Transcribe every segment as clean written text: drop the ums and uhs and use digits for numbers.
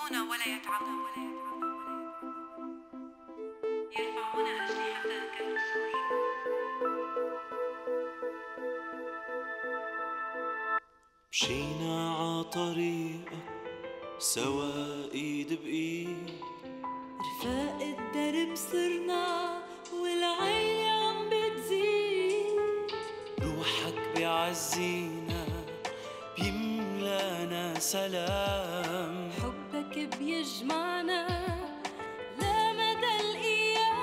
يرفعون ولا يتعبون يرفعون أجنحة كالنسور. مشينا عطريقك سوا ايد بايد، رفاق الدرب صرنا والعيلة عم بتزيد. روحك بيعزينا بيملانا سلام، حبك بيجمعنا لمدى الأيام.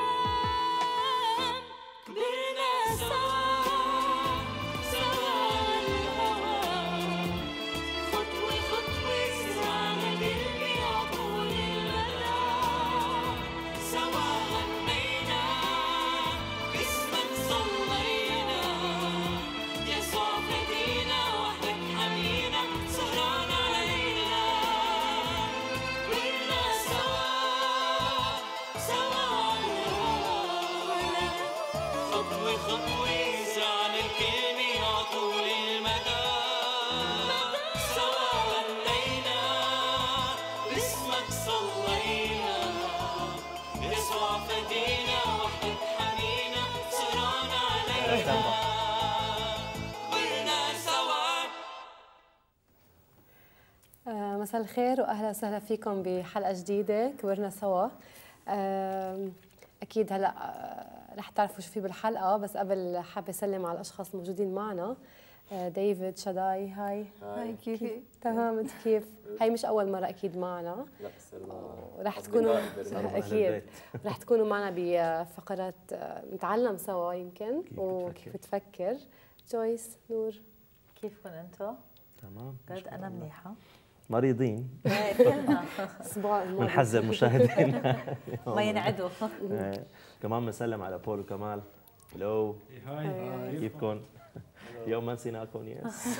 كبرنا سوا سوا عالهوا، خطوة خطوة زرعنا كلمة عطول المدى. سوا غنينا باسمك صلينا، يسوع فدينا وحدك حمينا سهران علينا. كبرنا سوا سوا عالهوا، خطوة خطوة زرعنا الكلمة عطول المدى. سوا غنينا باسمك صلينا، يسوع فدينا وحدك حمينا سهران علينا. كبرنا سوا. مساء الخير واهلا وسهلا فيكم بحلقه جديده كبرنا سوا. اكيد هلا رح تعرفوا شو في بالحلقه، بس قبل حابه اسلم على الاشخاص الموجودين معنا. ديفيد، شداي، هاي كيفك؟ تمام، انت كيف؟ هاي مش اول مره اكيد معنا، لا صرنا رح تكونوا أصدقاء اكيد رح تكونوا معنا بفقرات نتعلم سوا يمكن وكيف تفكر. جويس، نور، كيفكم انتم؟ تمام جد انا منيحه. مريضين كلنا الاسبوع الماضي بنحذر مشاهدينا ما ينعدوا. كمان بنسلم على بول وكمال. هلو، هاي. كيفكم؟ اليوم ما نسيناكم. يس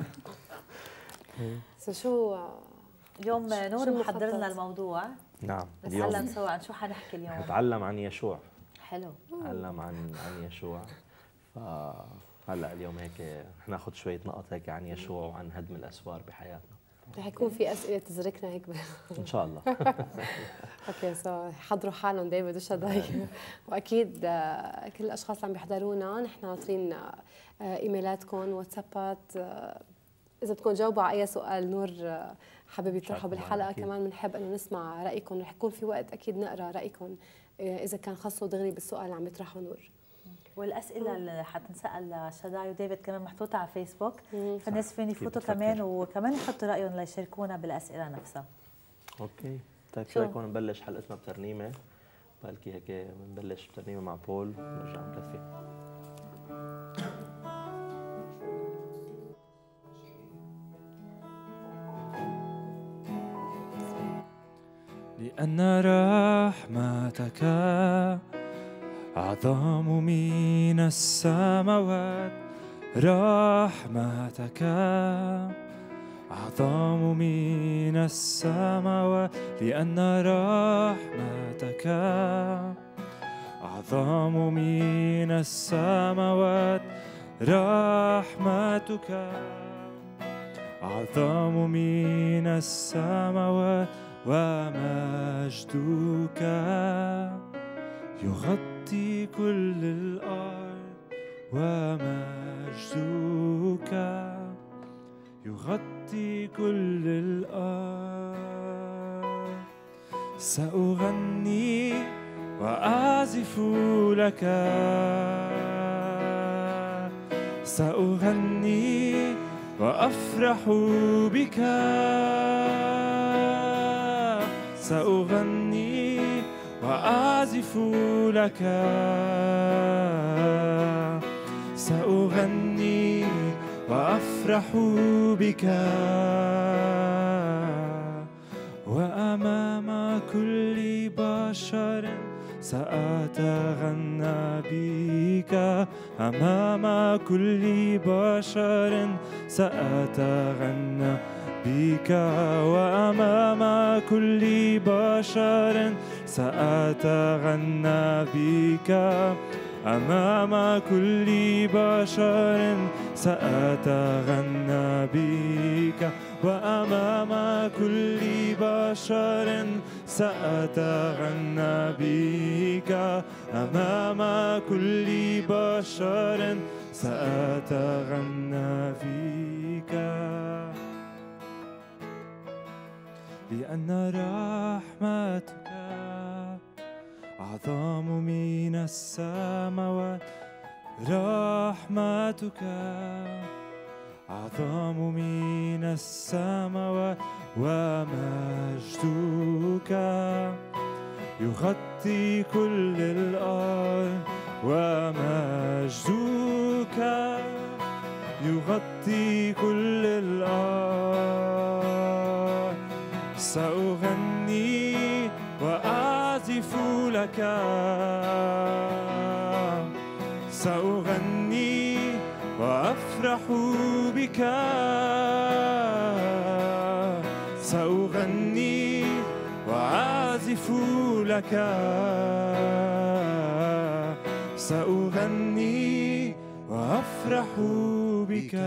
شو اليوم نور شو محضر لنا المخطط؟ الموضوع، نعم، نتعلم اليوم سوا عن شو حنحكي اليوم. نتعلم عن يشوع. حلو. نتعلم عن يشوع. هلا اليوم هيك حناخذ شويه نقط هيك عن يشوع وعن هدم الاسوار بحياتنا. رح يكون في اسئله تزركنا هيك ان شاء الله. اوكي، سو حضروا حالهم ديفيد وشداي. واكيد كل الاشخاص اللي عم بيحضرونا نحن ناطرين ايميلاتكم، واتسابات. اذا بدكم تجاوبوا على اي سؤال نور حابب يطرحه بالحلقه، كمان بنحب انه نسمع رايكم. رح يكون في وقت اكيد نقرا رايكم اذا كان خصوا دغري بالسؤال اللي عم يطرحه نور. والاسئله اللي حتنسال لشداي وديفيد كمان محطوطه على فيسبوك، فالناس فين كيف يفوتوا بتفكر؟ كمان وكمان يحطوا رايهم ليشاركونا بالاسئله نفسها. اوكي، طيب شو رايكم نبلش حلقتنا بترنيمه؟ بلكي هيك بنبلش بترنيمه مع بول ونرجع نكفي. لأن رحمتك أعظم من السماوات، رحمتك أعظم من السماوات، لأن رحمتك أعظم من السماوات، رحمتك أعظم من السماوات، ومجدك يغطي كل الأرض، ومجدك يغطي كل الأرض. سأغني وأعزف لك، سأغني وأفرح بك، سأغني وأعزف لك، سأغني وأفرح بك. وأمام كل بشر سأتغنى بك، أمام كل بشر سأتغنى بك، وأمام كل بشر سأتغنى بك، أمام كل بشر سأتغنى بك وأمام كل بشر سأتغنى بك أمام كل بشر سأتغنى بك لأن رحمتك أعظم من السماوات رحمتك أعظم من السماوات ومجدك يغطي كل الأرض ومجدك يغطي كل الأرض سأغني وأعزف لك سأغني وأفرح بك سأغني وأعزف لك سأغني وأفرح بك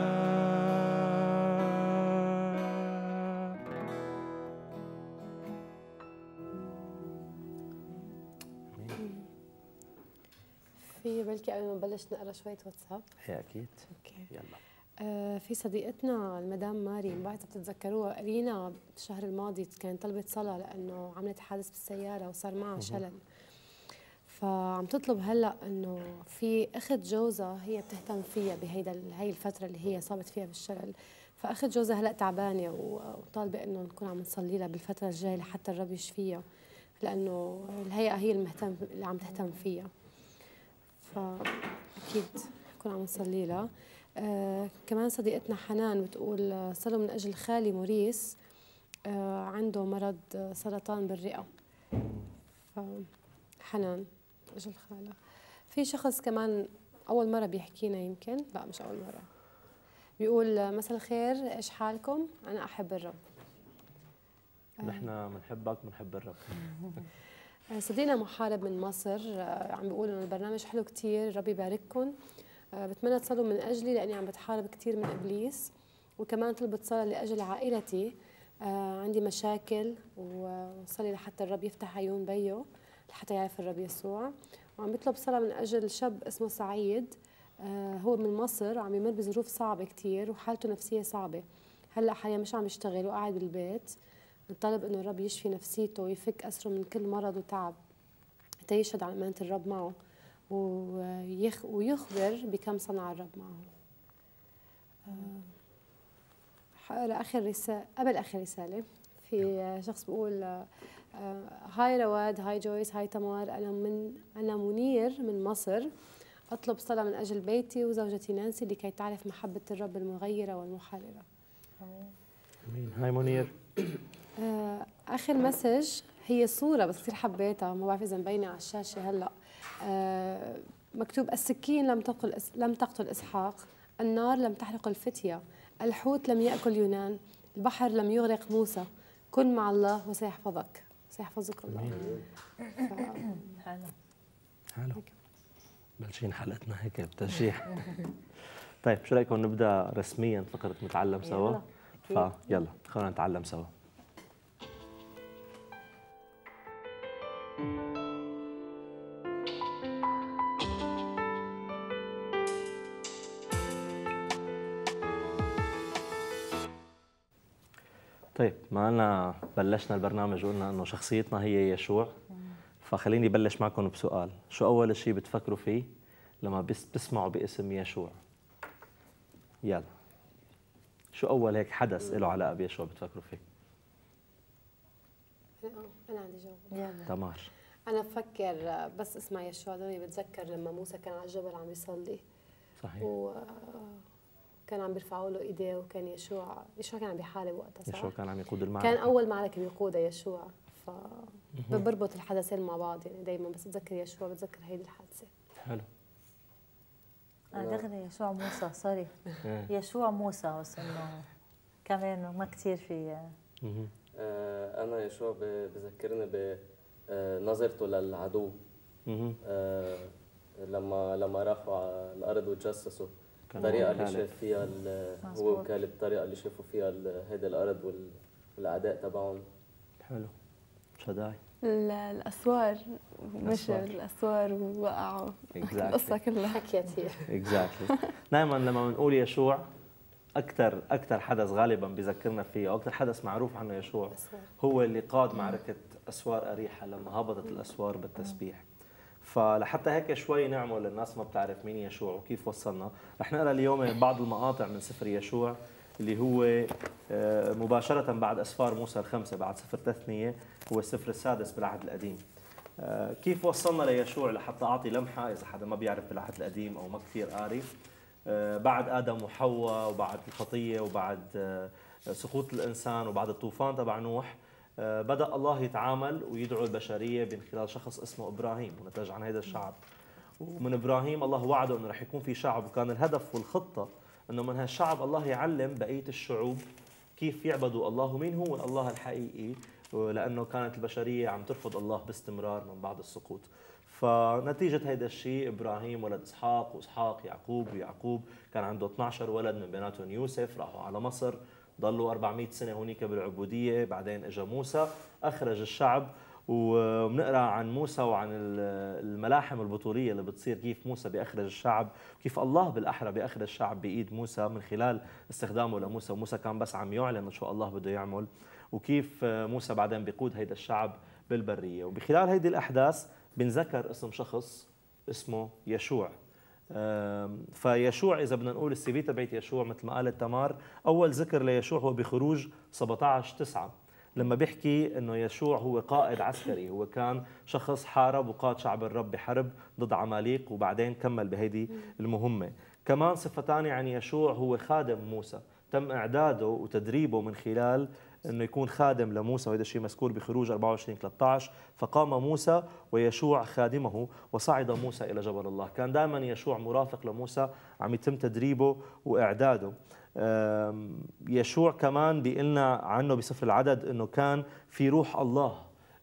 في بلكي قبل ما نبلش نقرا شوية واتساب. هي أكيد. اوكي. يلا. في صديقتنا المدام ماري، ما بعرف بتتذكروها، قرينا الشهر الماضي كانت طلبت صلاة لأنه عملت حادث بالسيارة وصار معها شلل. فعم تطلب هلا انه في اخت جوزها هي بتهتم فيها هي الفترة اللي هي صابت فيها بالشلل، فاخت جوزها هلا تعبانة وطالبة انه نكون عم نصلي لها بالفترة الجاية لحتى الرب يشفيها، لأنه الهيئة هي اللي عم تهتم فيها. فأكيد نكون عم نصلي لها. كمان صديقتنا حنان بتقول صلوا من أجل خالي موريس، عنده مرض سرطان بالرئة. حنان أجل خالة. في شخص كمان أول مرة بيحكينا، يمكن لا مش أول مرة، بيقول مساء الخير، إيش حالكم؟ أنا أحب الرب. نحن بنحبك بنحب الرب. صديقنا محارب من مصر عم بيقول انه البرنامج حلو كتير، الرب يبارككم. بتمنى تصلوا من اجلي لاني عم بتحارب كتير من ابليس، وكمان طلبت صلاه لاجل عائلتي، عندي مشاكل، وصلي لحتى الرب يفتح عيون بيه لحتى يعرف الرب يسوع. وعم بيطلب صلاه من اجل شاب اسمه سعيد، هو من مصر، عم يمر بظروف صعبه كتير وحالته نفسيه صعبه، هلا حاليا مش عم يشتغل وقاعد بالبيت. نطالب انه الرب يشفي نفسيته ويفك اسره من كل مرض وتعب، حتى يشهد على امانه الرب معه ويخبر بكم صنع الرب معه. اخر رساله، قبل اخر رساله، في شخص بيقول هاي رواد، هاي جويس، هاي تمار، انا منير من مصر، اطلب صلاه من اجل بيتي وزوجتي نانسي لكي تعرف محبه الرب المغيره والمحرره. امين. هاي منير. اخر مسج هي صوره بس كثير حبيتها، ما بعرف اذا مبينه على الشاشه هلا. مكتوب السكين لم تقتل اسحاق، النار لم تحرق الفتيه، الحوت لم ياكل يونان، البحر لم يغرق موسى، كن مع الله وسيحفظك، سيحفظك الله. حلو. بلشين حلقتنا هيك بتشجيع. طيب شو رايكم نبدا رسميا فقره نتعلم سوا؟ يلا خلينا نتعلم سوا. طيب ما بلشنا البرنامج وقلنا انه شخصيتنا هي يشوع، فخليني بلش معكم بسؤال، شو اول شيء بتفكروا فيه لما بتسمعوا باسم يشوع؟ يلا شو اول هيك حدث له علاقه بيشوع بتفكروا فيه؟ انا عندي جواب. تمار. انا بفكر بس اسمع يشوع ضروري بتذكر لما موسى كان على الجبل عم يصلي. صحيح. كان عم بيرفعوا له ايديه، وكان يشوع كان عم بيحارب وقتها، صح؟ يشوع كان عم يقود المعركه، كان اول معركه بيقودها يشوع، بربط الحدثين مع بعض، يعني دائما بس بتذكر يشوع بتذكر هيدي الحادثه. حلو. دغري يشوع موسى، سوري يشوع موسى، بس انه كمان ما كثير في. انا يشوع بذكرني بنظرته للعدو، لما راحوا على الارض وتجسسوا كانوا الطريقه اللي وكالة. شاف فيها هو مظبوط. وكالة الطريقه اللي شافوا فيها هيدا الارض والاعداء تبعهم. حلو. شداي. الاسوار مشوا الأسوار. الاسوار ووقعوا Exactly. القصه كلها. حكيت هي. اكزاكتلي. دائما لما بنقول يشوع اكثر حدث غالبا بذكرنا فيه او اكثر حدث معروف عنه يشوع هو اللي قاد معركه اسوار اريحا لما هبطت الاسوار بالتسبيح. فلحتى هيك شوي نعمل للناس ما بتعرف مين يشوع وكيف وصلنا، رح نقرا اليوم بعض المقاطع من سفر يشوع اللي هو مباشره بعد اسفار موسى الخمسه، بعد سفر تثنيه، هو السفر السادس بالعهد القديم. كيف وصلنا ليشوع لحتى اعطي لمحه اذا حدا ما بيعرف بالعهد القديم او ما كثير قاري. بعد ادم وحواء وبعد الخطيه وبعد سقوط الانسان وبعد الطوفان تبع نوح، بدا الله يتعامل ويدعو البشريه من خلال شخص اسمه ابراهيم ونتج عن هذا الشعب. ومن ابراهيم الله وعده انه رح يكون في شعب، وكان الهدف والخطه انه من هالشعب الله يعلم بقيه الشعوب كيف يعبدوا الله، مين هو الله الحقيقي، لانه كانت البشريه عم ترفض الله باستمرار من بعد السقوط. فنتيجة هيدا الشيء إبراهيم ولد إسحاق، وإسحاق يعقوب، ويعقوب كان عنده 12 ولد من بيناتهم يوسف، راحوا على مصر ضلوا 400 سنة هونيك بالعبودية. بعدين إجا موسى أخرج الشعب، وبنقرا عن موسى وعن الملاحم البطولية اللي بتصير كيف موسى بيخرج الشعب، كيف الله بالأحرى بيخرج الشعب بإيد موسى من خلال استخدامه لموسى. موسى كان بس عم يعلن شو الله بده يعمل، وكيف موسى بعدين بيقود هيدا الشعب بالبرية. وبخلال هيدي الأحداث بنذكر اسم شخص اسمه يشوع. فيشوع إذا بدنا نقول السي في تبعت يشوع مثل ما قالت تمار، أول ذكر ليشوع هو بخروج 17:9 لما بيحكي إنه يشوع هو قائد عسكري، هو كان شخص حارب وقاد شعب الرب بحرب ضد عماليق وبعدين كمل بهيدي المهمة. كمان صفة ثانية عن يشوع هو خادم موسى، تم إعداده وتدريبه من خلال انه يكون خادم لموسى، وهذا الشيء مذكور بخروج 24:13. فقام موسى ويشوع خادمه وصعد موسى الى جبل الله. كان دائما يشوع مرافق لموسى، عم يتم تدريبه واعداده. يشوع كمان بيقلنا عنه بسفر العدد انه كان في روح الله،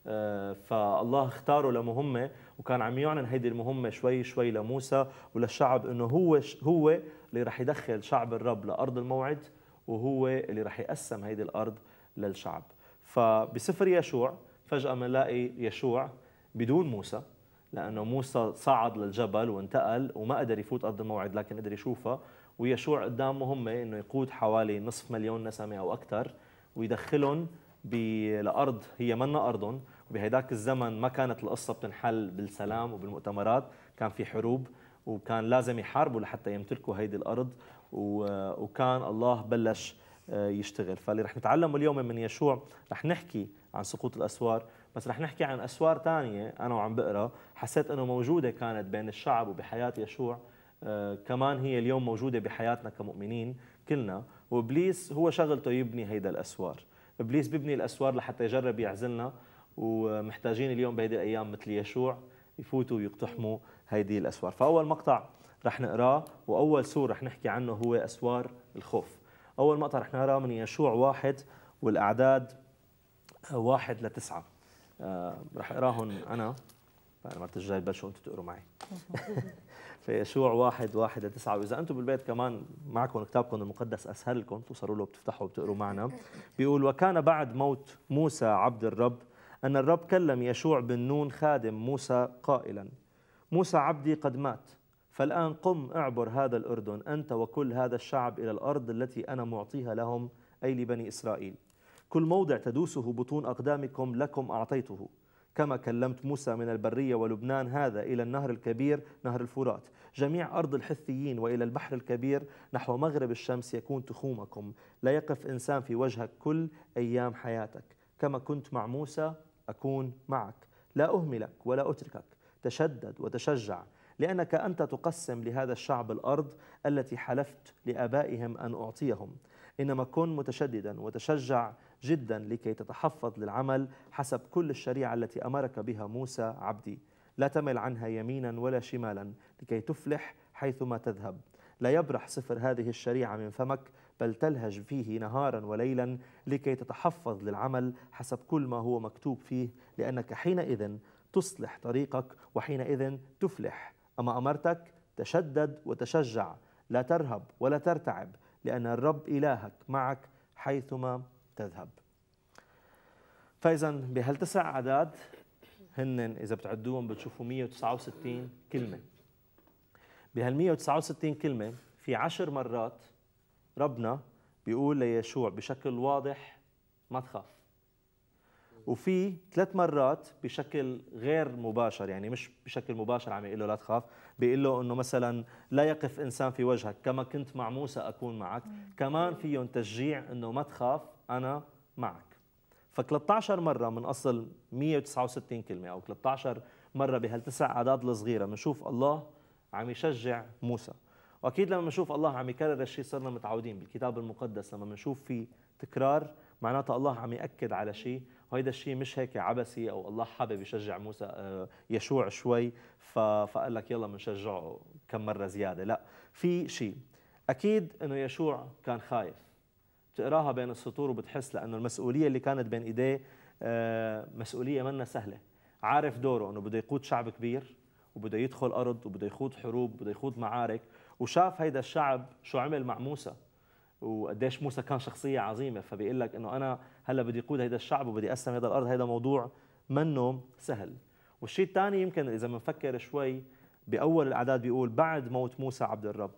فالله اختاره لمهمه، وكان عم يعلن هيدي المهمه شوي شوي لموسى وللشعب انه هو اللي رح يدخل شعب الرب لارض الموعد، وهو اللي رح يقسم هيدي الارض للشعب. فبسفر يشوع فجأة بنلاقي يشوع بدون موسى، لأنه موسى صعد للجبل وانتقل وما قدر يفوت أرض الموعد لكن قدر يشوفها، ويشوع قدام مهمة إنه يقود حوالي 500,000 نسمة أو أكثر ويدخلهم لأرض هي منا أرضهم. وبهيداك الزمن ما كانت القصة بتنحل بالسلام وبالمؤتمرات، كان في حروب وكان لازم يحاربوا لحتى يمتلكوا هيدي الأرض، وكان الله بلش يشتغل. فاللي رح نتعلمه اليوم من يشوع، رح نحكي عن سقوط الأسوار، بس رح نحكي عن أسوار تانية أنا وعم بقرأ حسيت أنه موجودة كانت بين الشعب وبحياة يشوع، كمان هي اليوم موجودة بحياتنا كمؤمنين كلنا. وإبليس هو شغلته يبني هيدا الأسوار، إبليس بيبني الأسوار لحتى يجرب يعزلنا، ومحتاجين اليوم بهيدي الأيام مثل يشوع يفوتوا ويقتحموا هيدي الأسوار. فأول مقطع رح نقراه وأول سور رح نحكي عنه هو أسوار الخوف. أول مقطع رح نقراه من يشوع 1 والأعداد 1-9. رح أقراهم أنا، المرة الجاي بلشوا أنتم تقروا معي. في يشوع 1-1-9. وإذا أنتم بالبيت كمان معكم كتابكم المقدس أسهل لكم توصلوا له بتفتحوا وبتقروا معنا. بيقول: وكان بعد موت موسى عبد الرب أن الرب كلم يشوع بن نون خادم موسى قائلا: موسى عبدي قد مات، فالآن قم اعبر هذا الأردن أنت وكل هذا الشعب إلى الأرض التي أنا معطيها لهم، أي لبني إسرائيل. كل موضع تدوسه بطون أقدامكم لكم أعطيته، كما كلمت موسى من البرية ولبنان هذا إلى النهر الكبير نهر الفرات، جميع أرض الحثيين وإلى البحر الكبير نحو مغرب الشمس يكون تخومكم، لا يقف إنسان في وجهك كل أيام حياتك. كما كنت مع موسى أكون معك، لا أهملك ولا أتركك. تشدد وتشجع، لأنك أنت تقسم لهذا الشعب الأرض التي حلفت لآبائهم أن أعطيهم. إنما كن متشددا وتشجع جدا لكي تتحفظ للعمل حسب كل الشريعة التي أمرك بها موسى عبدي. لا تمل عنها يمينا ولا شمالا لكي تفلح حيثما تذهب. لا يبرح سفر هذه الشريعة من فمك، بل تلهج فيه نهارا وليلا لكي تتحفظ للعمل حسب كل ما هو مكتوب فيه، لأنك حينئذ تصلح طريقك وحينئذ تفلح. أما أمرتك تشدد وتشجع، لا ترهب ولا ترتعب، لأن الرب إلهك معك حيثما تذهب. فإذا بهالتسع أعداد هن إذا بتعدوهم بتشوفوا 169 كلمة. بهال 169 كلمة في 10 مرات ربنا بيقول ليشوع بشكل واضح ما تخاف، وفي 3 مرات بشكل غير مباشر، يعني مش بشكل مباشر عم يقول له لا تخاف، بيقول له انه مثلا لا يقف انسان في وجهك كما كنت مع موسى اكون معك. كمان فيهم تشجيع انه ما تخاف انا معك. ف 13 مره من اصل 169 كلمه او 13 مره بهالتسع اعداد الصغيره بنشوف الله عم يشجع موسى. واكيد لما بنشوف الله عم يكرر الشيء صرنا متعودين بالكتاب المقدس، لما بنشوف فيه تكرار معناته الله عم ياكد على شيء، وهيدا الشيء مش هيك عبثي او الله حابب يشجع موسى يشوع شوي فقال لك يلا بنشجعه كم مره زياده. لا، في شيء اكيد انه يشوع كان خايف. بتقراها بين السطور وبتحس لانه المسؤوليه اللي كانت بين ايديه مسؤوليه منا سهله. عارف دوره انه بده يقود شعب كبير وبده يدخل ارض وبده يخوض حروب وبده يخوض معارك، وشاف هيدا الشعب شو عمل مع موسى وقديش موسى كان شخصيه عظيمه، فبيقول لك انه انا هلا بدي اقود هيدا الشعب وبدي اقسم هيدا الارض. هيدا موضوع منه سهل. والشيء الثاني يمكن اذا بنفكر شوي باول الاعداد بيقول بعد موت موسى عبد الرب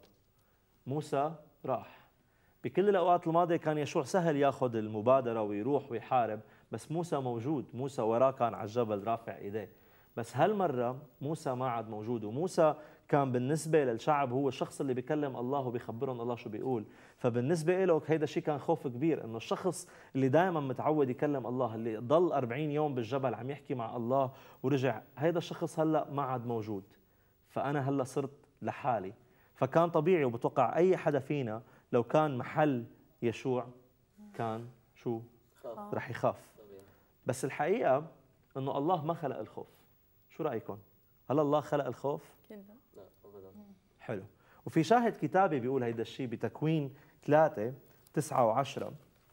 موسى راح. بكل الاوقات الماضيه كان يشوع سهل ياخذ المبادره ويروح ويحارب، بس موسى موجود، موسى وراه كان على الجبل رافع ايديه. بس هالمره موسى ما عاد موجود، وموسى كان بالنسبه للشعب هو الشخص اللي بيكلم الله وبيخبرهم الله شو بيقول. فبالنسبه له هيدا الشيء كان خوف كبير، انه الشخص اللي دائما متعود يكلم الله، اللي ضل 40 يوم بالجبل عم يحكي مع الله ورجع، هيدا الشخص هلا ما عاد موجود، فانا هلا صرت لحالي. فكان طبيعي، وبتوقع اي حدا فينا لو كان محل يشوع كان شو رح يخاف. بس الحقيقه انه الله ما خلق الخوف. شو رايكم؟ هل الله خلق الخوف؟ كله. لا ابدا. حلو. وفي شاهد كتابي بيقول هيدا الشيء بتكوين 3:9 و10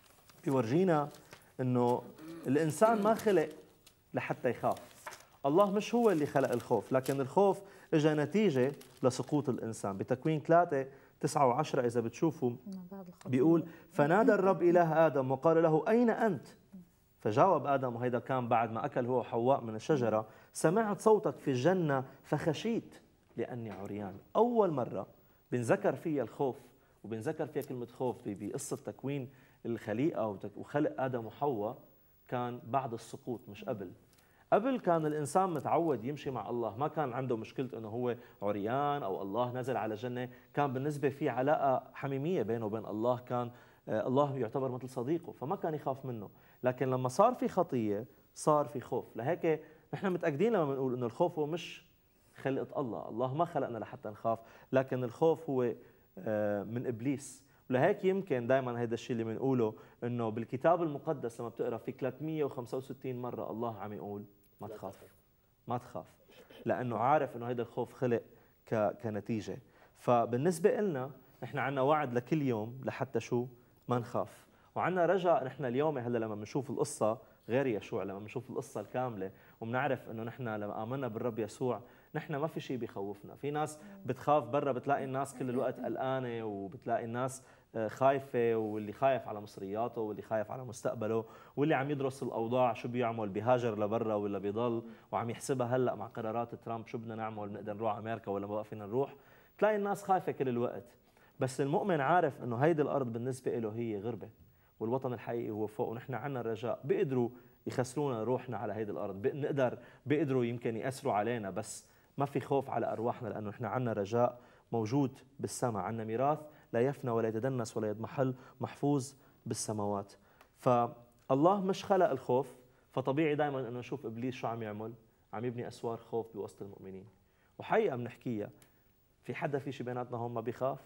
بيورجينا انه الانسان ما خلق لحتى يخاف. الله مش هو اللي خلق الخوف، لكن الخوف اجى نتيجه لسقوط الانسان. بتكوين 3:9 و10 اذا بتشوفوا بيقول فنادى الرب اله ادم وقال له اين انت؟ فجاوب آدم، وهيدا كان بعد ما أكل هو وحواء من الشجرة، سمعت صوتك في الجنة فخشيت لأني عريان. أول مرة بنذكر فيها الخوف وبنذكر فيها كلمة خوف بقصة تكوين الخليقة وخلق آدم وحواء كان بعد السقوط مش قبل. قبل كان الإنسان متعود يمشي مع الله، ما كان عنده مشكلة أنه هو عريان أو الله نزل على الجنة، كان بالنسبة في علاقة حميمية بينه وبين الله، كان الله يعتبر مثل صديقه فما كان يخاف منه. لكن لما صار في خطية صار في خوف. لهيك نحن متأكدين لما بنقول إنه الخوف هو مش خلقة الله، الله ما خلقنا لحتى نخاف، لكن الخوف هو من إبليس. ولهيك يمكن دائما هذا الشيء اللي بنقوله إنه بالكتاب المقدس لما بتقرأ في 365 مرة الله عم يقول ما تخاف، ما تخاف، لأنه عارف إنه هذا الخوف خلق كنتيجة. فبالنسبة لنا نحن عنا وعد لكل يوم لحتى شو ما نخاف، وعنا رجاء. نحن اليوم هلا لما بنشوف القصة غير يشوع، لما بنشوف القصة الكاملة وبنعرف انه نحن لما آمنا بالرب يسوع نحن ما في شيء بيخوفنا. في ناس بتخاف برا، بتلاقي الناس كل الوقت قلقانة، وبتلاقي الناس خايفة، واللي خايف على مصرياته واللي خايف على مستقبله، واللي عم يدرس الأوضاع شو بيعمل، بيهاجر لبرا ولا بيضل، وعم يحسبها هلا مع قرارات ترامب شو بدنا نعمل، بنقدر نروح أمريكا ولا ما فينا نروح. تلاقي الناس خايفة كل الوقت. بس المؤمن عارف انه هيدي الأرض بالنسبة له هي غربة، والوطن الحقيقي هو فوق، ونحن عنا الرجاء. بيقدروا يخسرونا روحنا على هيدي الأرض، بيقدروا يمكن يأسروا علينا، بس ما في خوف على أرواحنا لأنه نحن عنا رجاء موجود بالسماء، عنا ميراث لا يفنى ولا يتدنس ولا يضمحل، محفوظ بالسماوات. فالله مش خلق الخوف، فطبيعي دائما انه نشوف ابليس شو عم يعمل، عم يبني اسوار خوف بوسط المؤمنين. وحقيقة بنحكيها، في حدا في شي بيناتنا هون ما بيخاف؟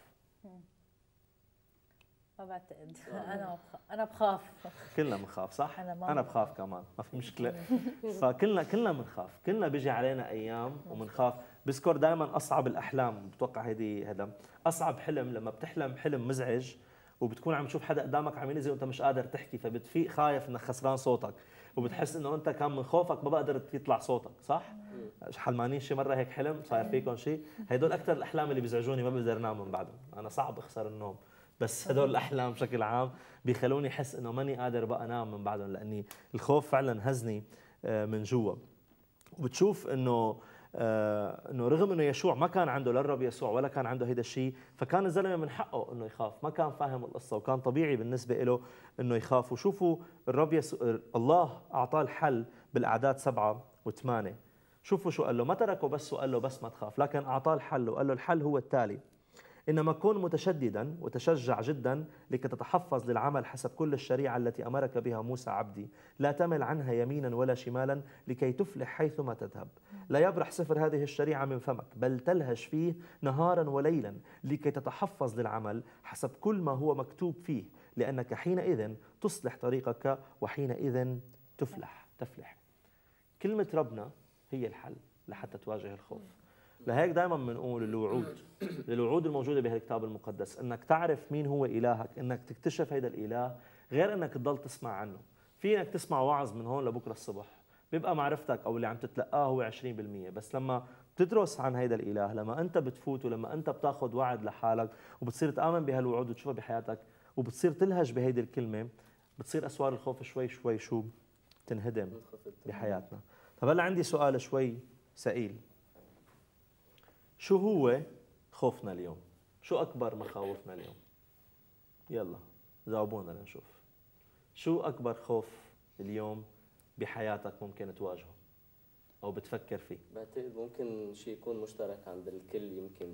ما بعتقد. انا بخاف. كلنا بنخاف صح؟ انا بخاف كمان، ما في مشكله. كلنا بنخاف، كلنا بيجي علينا ايام وبنخاف. بذكر دائما اصعب الاحلام، بتوقع هذا اصعب حلم لما بتحلم حلم مزعج وبتكون عم تشوف حدا قدامك عم ينزل وانت مش قادر تحكي، فبتفيق خايف انك خسران صوتك. وبتحس انه انت كان من خوفك ما بقى قدرت يطلع صوتك، صح؟ حلمانين شي مره هيك حلم صاير فيكم شيء؟ هدول اكثر الاحلام اللي بيزعجوني، ما بقدر انام من بعدهم، انا صعب اخسر النوم، بس هدول الاحلام بشكل عام بيخلوني احس انه ماني قادر بقى انام من بعدهم، لاني الخوف فعلا هزني من جوا. وبتشوف انه رغم انه يشوع ما كان عنده لا الرب يسوع ولا كان عنده هيدا الشيء، فكان الزلمه من حقه انه يخاف، ما كان فاهم القصه وكان طبيعي بالنسبه له انه يخاف. وشوفوا الرب يسوع الله اعطاه الحل بالاعداد 7 و8. شوفوا شو قال له، ما تركه بس وقال له بس ما تخاف، لكن اعطاه الحل وقال له الحل هو التالي: إنما كن متشددا وتشجع جدا لكي تتحفظ للعمل حسب كل الشريعة التي أمرك بها موسى عبدي، لا تمل عنها يمينا ولا شمالا لكي تفلح حيثما تذهب. لا يبرح سفر هذه الشريعة من فمك، بل تلهج فيه نهارا وليلا لكي تتحفظ للعمل حسب كل ما هو مكتوب فيه، لأنك حينئذ تصلح طريقك وحينئذ تفلح. كلمة ربنا هي الحل لحتى تواجه الخوف. لهيك دائما بنقول الوعود الموجوده بهالكتاب المقدس، انك تعرف مين هو الهك، انك تكتشف هيدا الاله، غير انك تضل تسمع عنه. في انك تسمع وعظ من هون لبكره الصبح، بيبقى معرفتك او اللي عم تتلقاه هو 20%، بس لما بتدرس عن هيدا الاله، لما انت بتفوت ولما انت بتاخذ وعد لحالك وبتصير تامن بهالوعود وتشوفها بحياتك وبتصير تلهج بهيدي الكلمه، بتصير اسوار الخوف شوي شوي شو تنهدم بحياتنا. طب هلا عندي سؤال شوي ثقيل. شو هو خوفنا اليوم؟ شو أكبر مخاوفنا اليوم؟ يلا جاوبونا لنشوف. شو أكبر خوف اليوم بحياتك ممكن تواجهه أو بتفكر فيه؟ بعتقد ممكن شيء يكون مشترك عند الكل، يمكن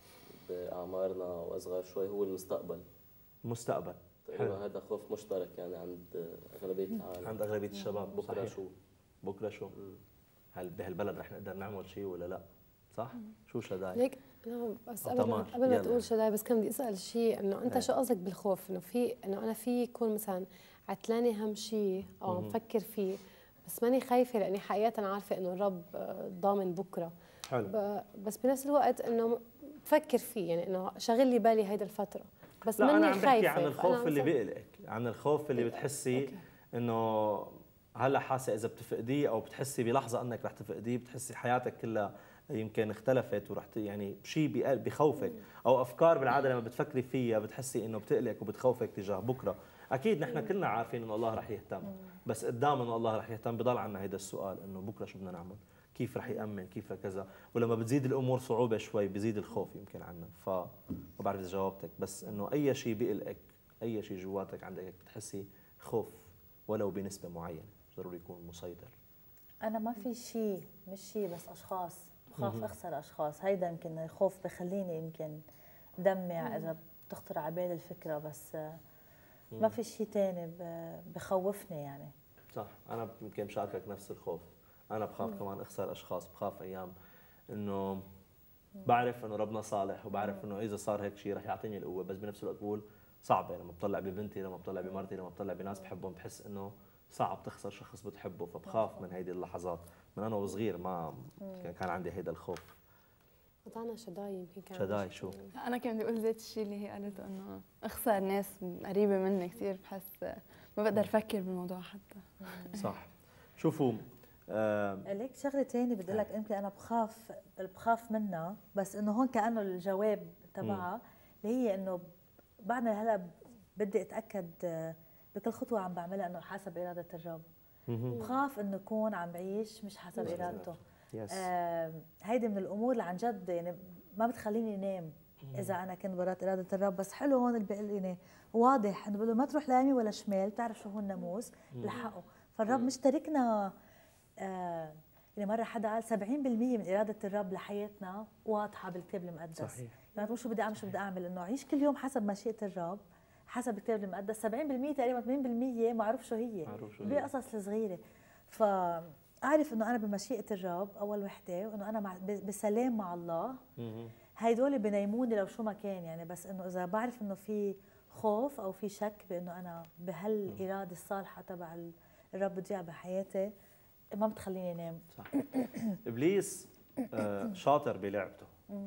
بأعمارنا وأصغر شوي، هو المستقبل. مستقبل. تقريبا هذا خوف مشترك يعني عند أغلبية العالم، عند أغلبية الشباب. بكرة صحيح. شو؟ بكرة شو؟ هل بهالبلد رح نقدر نعمل شيء ولا لا؟ صح؟ شو شداي؟ ليك أنا بس طبعاً. قبل ما يلا. تقول شداي، بس كان بدي اسال شيء، انه انت شو قصدك بالخوف؟ انه انا في يكون مثلا عتلاني هم شيء او عم فكر فيه بس ماني خايفه، لاني حقيقه عارفه انه الرب ضامن بكره. حلو. بس بنفس الوقت انه بفكر فيه، يعني انه شاغل لي بالي هيدا الفتره، بس لا، ماني أنا عم خايفه. بحكي عن الخوف اللي بيقلقك، عن الخوف اللي بتحسي إنه هلا حاسه اذا بتفقديه او بتحسي بلحظه انك رح تفقديه، بتحسي حياتك كلها يمكن اختلفت ورح يعني شيء بخوفك، او افكار بالعاده لما بتفكري فيها بتحسي انه بتقلق وبتخوفك تجاه بكره. اكيد نحن كلنا عارفين انه الله رح يهتم، بس قدام انه الله رح يهتم بضل عنا هيدا السؤال انه بكره شو بدنا نعمل؟ كيف رح يامن؟ كيف كذا؟ ولما بتزيد الامور صعوبه شوي بزيد الخوف يمكن عنا. ما بعرف اذا جاوبتك، بس انه اي شيء بيقلقك، اي شيء جواتك عندك بتحسي خوف ولو بنسبه معينه، ضروري يكون مسيطر. انا ما في شيء، مش شيء بس اشخاص، بخاف اخسر اشخاص، هيدا يمكن الخوف بخليني يمكن دمع اذا بتخطر على بالي الفكره، بس ما في شيء ثاني بخوفني يعني. صح، انا يمكن مشاركك نفس الخوف. انا بخاف كمان اخسر اشخاص، بخاف ايام انه بعرف انه ربنا صالح وبعرف انه اذا صار هيك شيء رح يعطيني القوه، بس بنفس الوقت بقول صعبه لما بطلع ببنتي، لما بطلع بمرتي، لما بطلع بناس بحبهم، بحس انه صعب تخسر شخص بتحبه، فبخاف من هيدي اللحظات. من انا وصغير ما كان عندي هيدا الخوف. قطعنا شداي، يمكن كان شداي شو؟ انا كان بدي اقول ذات الشيء اللي هي قالته، انه اخسر ناس قريبه مني كثير، بحس ما بقدر افكر بالموضوع حتى. صح. شوفوا ليك شغله ثانيه بدي لك، يمكن انا بخاف منها، بس انه هون كانه الجواب تبعها اللي هي انه بعدنا هلا بدي اتاكد بكل خطوه عم بعملها انه حسب اراده الرب. بخاف انه اكون عم بعيش مش حسب ارادته. هيدي من الامور اللي عن جد يعني ما بتخليني انام اذا انا كنت برات اراده الرب. بس حلو هون اللي بيقول لي واضح انه بقول له ما تروح لا يمين ولا شمال، بتعرف شو هو الناموس لحقه. فالرب مشتركنا. يعني مره حدا قال 70% من اراده الرب لحياتنا واضحه بالكتاب المقدس. صحيح. يعني تقول شو بدي اعمل شو بدي اعمل، انه عيش كل يوم حسب مشيئه الرب حسب الكتاب المقدس. 70% تقريبا 80% معروف شو هي بقصص صغيره. فاعرف انه انا بمشيئه الرب اول وحده، وانه انا بسلام مع الله. هيدول بنيموني لو شو ما كان يعني. بس انه اذا بعرف انه في خوف او في شك بانه انا بهالاراده الصالحه تبع الرب بده اياها بحياتي، ما بتخليني انام. صح. ابليس شاطر بلعبته.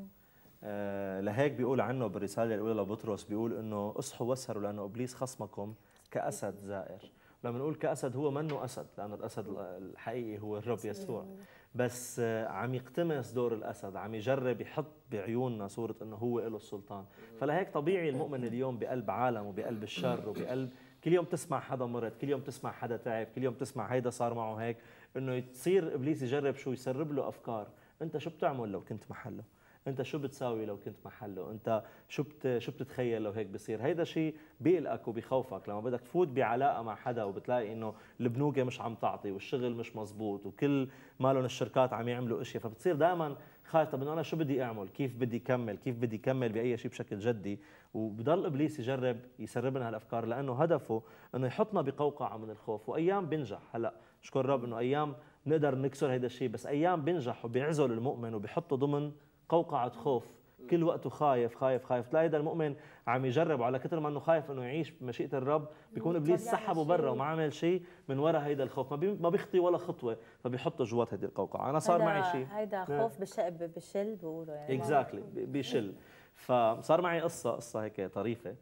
لهيك بيقول عنه بالرساله الاولى لبطرس، بيقول انه اصحوا واسهروا لانه ابليس خصمكم كاسد زائر. لما نقول كاسد هو منه اسد، لانه الاسد الحقيقي هو الرب يسوع، بس عم يقتمص دور الاسد، عم يجرب يحط بعيوننا صوره انه هو له السلطان. فلهيك طبيعي المؤمن اليوم بقلب عالم وبقلب الشر وبقلب كل يوم تسمع حدا مرض، كل يوم تسمع حدا تعب، كل يوم تسمع هيدا صار معه هيك، انه تصير ابليس يجرب شو يسرب له افكار. انت شو بتعمل لو كنت محله؟ انت شو بتساوي لو كنت محله؟ انت شو بتتخيل لو هيك بصير؟ هيدا شيء بيقلقك وبيخوفك لما بدك تفوت بعلاقه مع حدا وبتلاقي انه البنوكه مش عم تعطي والشغل مش مزبوط وكل مالهم الشركات عم يعملوا اشياء، فبتصير دائما خايف، طب انه انا شو بدي اعمل؟ كيف بدي كمل؟ كيف بدي كمل باي شيء بشكل جدي؟ وبضل ابليس يجرب يسرب لنا هالافكار، لانه هدفه انه يحطنا بقوقعه من الخوف، وايام بينجح. هلا اشكر الرب انه ايام نقدر نكسر هذا الشيء، بس ايام بينجح وبيعزل المؤمن وبيحطه ضمن قوقعة خوف، كل وقته خايف خايف خايف. تلاقي هذا المؤمن عم يجرب، وعلى كثر ما انه خايف انه يعيش بمشيئة الرب بيكون ابليس سحبه برا وما عمل شيء من وراء هيدا الخوف، ما بيخطي ولا خطوه، فبيحطه جوات هذه القوقعة. انا صار معي شيء هيدا خوف بشل بيقولوا يعني اكزاكتلي بيشل. فصار معي قصه هيك طريفه.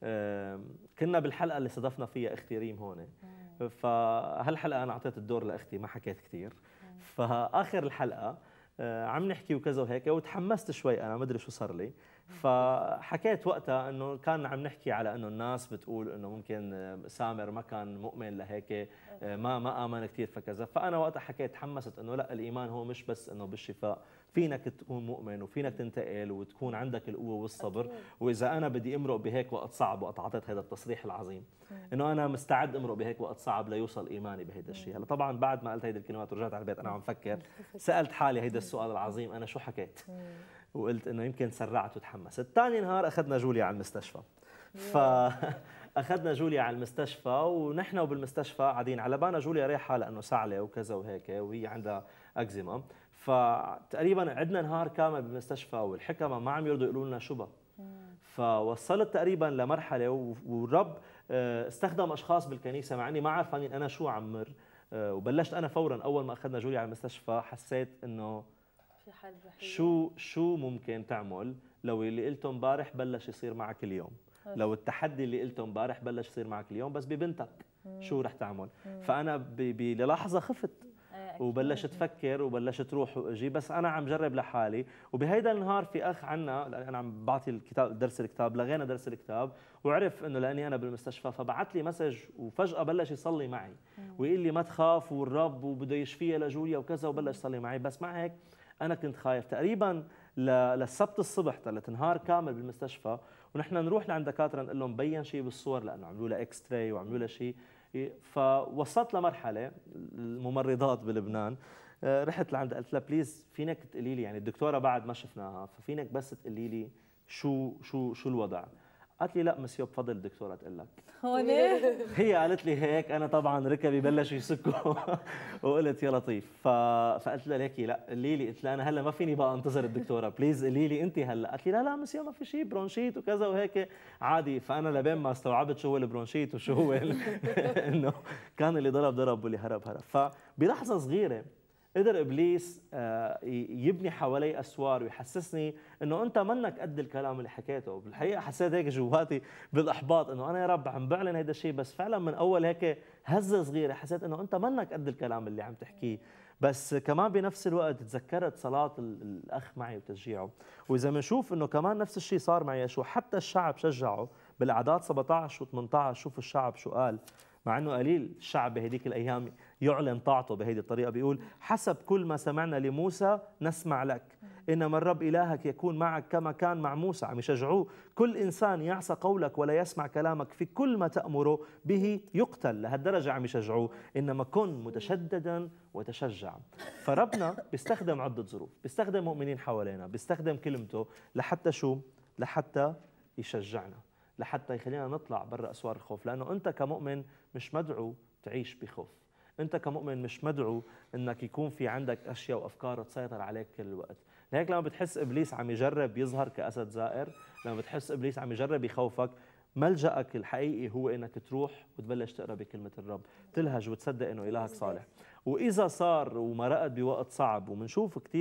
كنا بالحلقه اللي استضفنا فيها اختي ريم هون، فهالحلقه انا اعطيت الدور لاختي، ما حكيت كثير. فاخر الحلقه عم نحكي وكذا وهيك، وتحمست شوي، انا ما ادري شو صار لي. فحكيت وقتها انه كان عم نحكي على انه الناس بتقول انه ممكن سامر ما كان مؤمن لهيك، ما امن كثير فكذا. فانا وقتها حكيت، تحمست انه لا، الايمان هو مش بس انه بالشفاء، فينك تكون مؤمن وفينك تنتقل وتكون عندك القوه والصبر. واذا انا بدي امرق بهيك وقت صعب، وقت اعطيت هذا التصريح العظيم انه انا مستعد امرق بهيك وقت صعب ليوصل ايماني بهيدا الشيء. هلا طبعا بعد ما قلت هيدي الكلمات ورجعت على البيت انا عم فكر، سالت حالي هيدا السؤال العظيم، انا شو حكيت؟ وقلت انه يمكن سرعت وتحمست. ثاني نهار اخذنا جوليا على المستشفى، فاخذنا جوليا على المستشفى، ونحن وبالمستشفى قاعدين على بالنا جوليا رايحه لانه سعله وكذا وهيك، وهي عندها اكزيما. فتقريبا عندنا نهار كامل بالمستشفى، والحكمه ما عم يرضوا يقولوا لنا شو بها. فوصلت تقريبا لمرحله والرب استخدم اشخاص بالكنيسه مع اني ما عارفانين انا شو عم مر. وبلشت انا فورا اول ما اخذنا جوليا على المستشفى حسيت انه في حال شو ممكن تعمل لو اللي قلته امبارح بلش يصير معك اليوم، لو التحدي اللي قلته امبارح بلش يصير معك اليوم بس ببنتك، شو رح تعمل؟ فانا للحظه خفت وبلشت افكر وبلشت روح واجي، بس انا عم جرب لحالي. وبهيدا النهار في اخ عنا، انا عم بعطي الكتاب درس الكتاب، لغينا درس الكتاب وعرف انه لاني انا بالمستشفى، فبعث لي مسج وفجاه بلش يصلي معي ويقول لي ما تخاف والرب وبده يشفيها لجوليا وكذا، وبلش يصلي معي. بس مع هيك انا كنت خايف تقريبا للسبت الصبح، ثلاث نهار كامل بالمستشفى، ونحن نروح لعند دكاتره نقول لهم بين شيء بالصور لانه عملوا لها اكس راي وعملوا لها شيء. فوصلت لمرحله الممرضات بلبنان، رحت لعند قلت لها بليز فينك تقولي لي، يعني الدكتوره بعد ما شفناها، ففينك بس تقولي لي شو الوضع؟ قالت لي لا مسيو بفضل الدكتوره تقول لك. هون هي قالت لي هيك، انا طبعا ركبي بلشوا يسكوا وقلت يا لطيف. فقلت لها ليكي لا قولي لي، قلت لها انا هلا ما فيني بقى انتظر الدكتوره، بليز قولي لي انت هلا. قالت لي لا مسيو ما في شيء، برونشيت وكذا وهيك عادي. فانا لبين ما استوعبت شو هو البرونشيت وشو هو انه كان اللي ضرب واللي هرب. فبلحظه صغيره قدر ابليس يبني حوالي اسوار ويحسسني انه انت منك قد الكلام اللي حكيته. بالحقيقه حسيت هيك جواتي بالاحباط، انه انا يا رب عم بعلن هذا الشيء، بس فعلا من اول هيك هزه صغيره حسيت انه انت منك قد الكلام اللي عم تحكيه. بس كمان بنفس الوقت تذكرت صلاه الاخ معي وتشجيعه. واذا بنشوف انه كمان نفس الشيء صار مع يشوع، حتى الشعب شجعه بالاعداد 17 و18. شوفوا الشعب شو قال، مع انه قليل الشعب بهديك الايام يعلن طاعته بهيدي الطريقه. بيقول حسب كل ما سمعنا لموسى نسمع لك، انما الرب الهك يكون معك كما كان مع موسى. عم يشجعوه، كل انسان يعصى قولك ولا يسمع كلامك في كل ما تأمره به يقتل. لهالدرجه عم يشجعوه، انما كن متشددا وتشجع. فربنا بيستخدم عده ظروف، بيستخدم مؤمنين حوالينا، بيستخدم كلمته لحتى شو؟ لحتى يشجعنا، لحتى يخلينا نطلع برا اسوار الخوف. لانه انت كمؤمن مش مدعو تعيش بخوف، انت كمؤمن مش مدعو انك يكون في عندك اشياء وافكار تسيطر عليك كل الوقت. لهيك لما بتحس ابليس عم يجرب يظهر كاسد زائر، لما بتحس ابليس عم يجرب يخوفك، ملجأك الحقيقي هو انك تروح وتبلش تقرا بكلمه الرب، تلهج وتصدق انه الهك صالح. واذا صار ومرقت بوقت صعب، وبنشوف كثير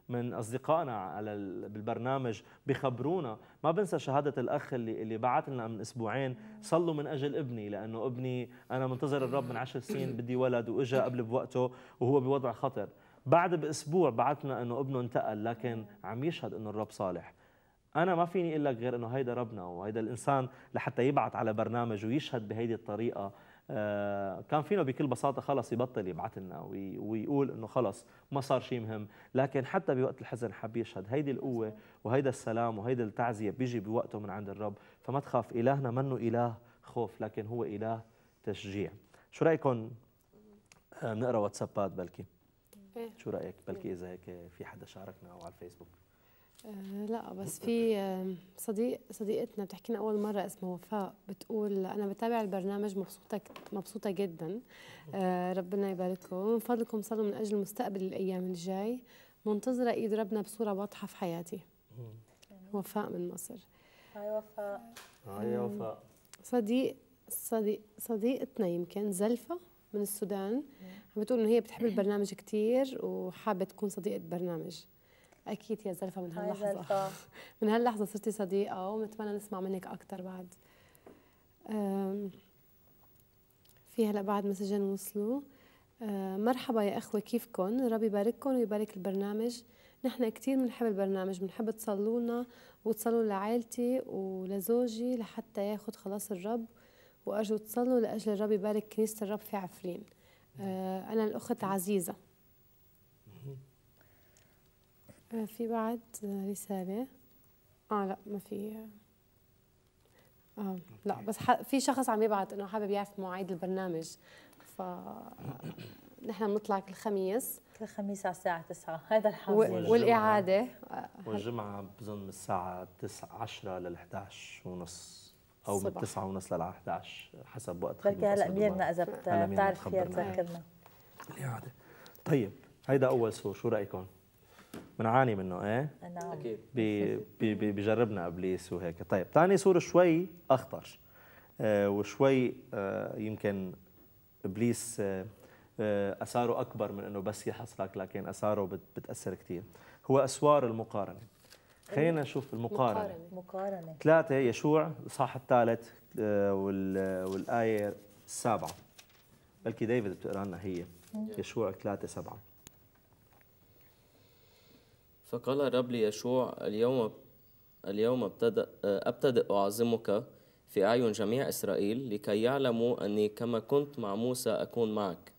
من اصدقائنا بالبرنامج بخبرونا. ما بنسى شهاده الاخ اللي بعث لنا من اسبوعين، صلوا من اجل ابني لانه ابني انا منتظر الرب من 10 سنين، بدي ولد واجا قبل بوقته وهو بوضع خطر. بعد باسبوع بعثنا انه ابنه انتقل، لكن عم يشهد انه الرب صالح. انا ما فيني اقول لك غير انه هيدا ربنا، وهيدا الانسان لحتى يبعث على برنامج ويشهد بهيدي الطريقه. كان فينا بكل بساطه خلص يبطل يبعث لنا ويقول انه خلص ما صار شيء مهم، لكن حتى بوقت الحزن حب يشهد. هيدي القوه وهيدا السلام وهيدا التعزيه بيجي بوقته من عند الرب. فما تخاف، الهنا منه اله خوف، لكن هو اله تشجيع. شو رايكم بنقرا واتسابات بلكي؟ شو رايك بلكي اذا هيك في حدا شاركنا او على الفيسبوك؟ لا بس في صديقتنا بتحكي لنا اول مره اسمها وفاء، بتقول انا بتابع البرنامج مبسوطه جدا. ربنا يبارككم، من فضلكم صلوا من اجل مستقبل الايام الجاي، منتظره ايد ربنا بصوره واضحه في حياتي. وفاء من مصر. هاي وفاء. هاي وفاء. صديقتنا يمكن زلفة من السودان عم بتقول انه هي بتحب البرنامج كثير وحابه تكون صديقه برنامج. اكيد يا زلفة من هاللحظه من هاللحظه صرتي صديقه، ونتمنى نسمع منك اكثر بعد. في هلا بعد مسجين وصلوا. مرحبا يا اخوه، كيفكم؟ ربي يبارككم ويبارك البرنامج. نحن كثير بنحب البرنامج، بنحب تصلوا لنا وتصلوا لعائلتي ولزوجي لحتى ياخذ خلاص الرب، وارجو تصلوا لاجل الرب يبارك كنيسه الرب في عفرين. انا الاخت عزيزه. في بعد رساله. لا ما في. لا بس في شخص عم يبعث انه حابب يعرف مواعيد البرنامج. ف نحن بنطلع كل خميس على الساعه 9، هذا الحظ. والاعاده والجمعه بظن من الساعه 10 لل 11 ونص، او من 9 ونص لل 11 حسب وقت. بركي هلا اميرنا اذا بتعرف فيها تذكرنا الاعاده. طيب هيدا اول سور، شو رايكم؟ بنعاني منه ايه؟ نعم اكيد. بجربنا ابليس وهيك. طيب ثاني سور شوي اخطر وشوي يمكن ابليس اثاره اكبر من انه بس يحصلك، لكن اثاره بتاثر كثير. هو اسوار المقارنه. خلينا نشوف المقارنه. 3 يشوع الاصحاح الثالث والايه 7. بلكي ديفيد بتقرا لنا هي. يشوع 3:7. فقال الرب ليشوع اليوم أبتدأ أعظمك في أعين جميع إسرائيل لكي يعلموا أني كما كنت مع موسى أكون معك.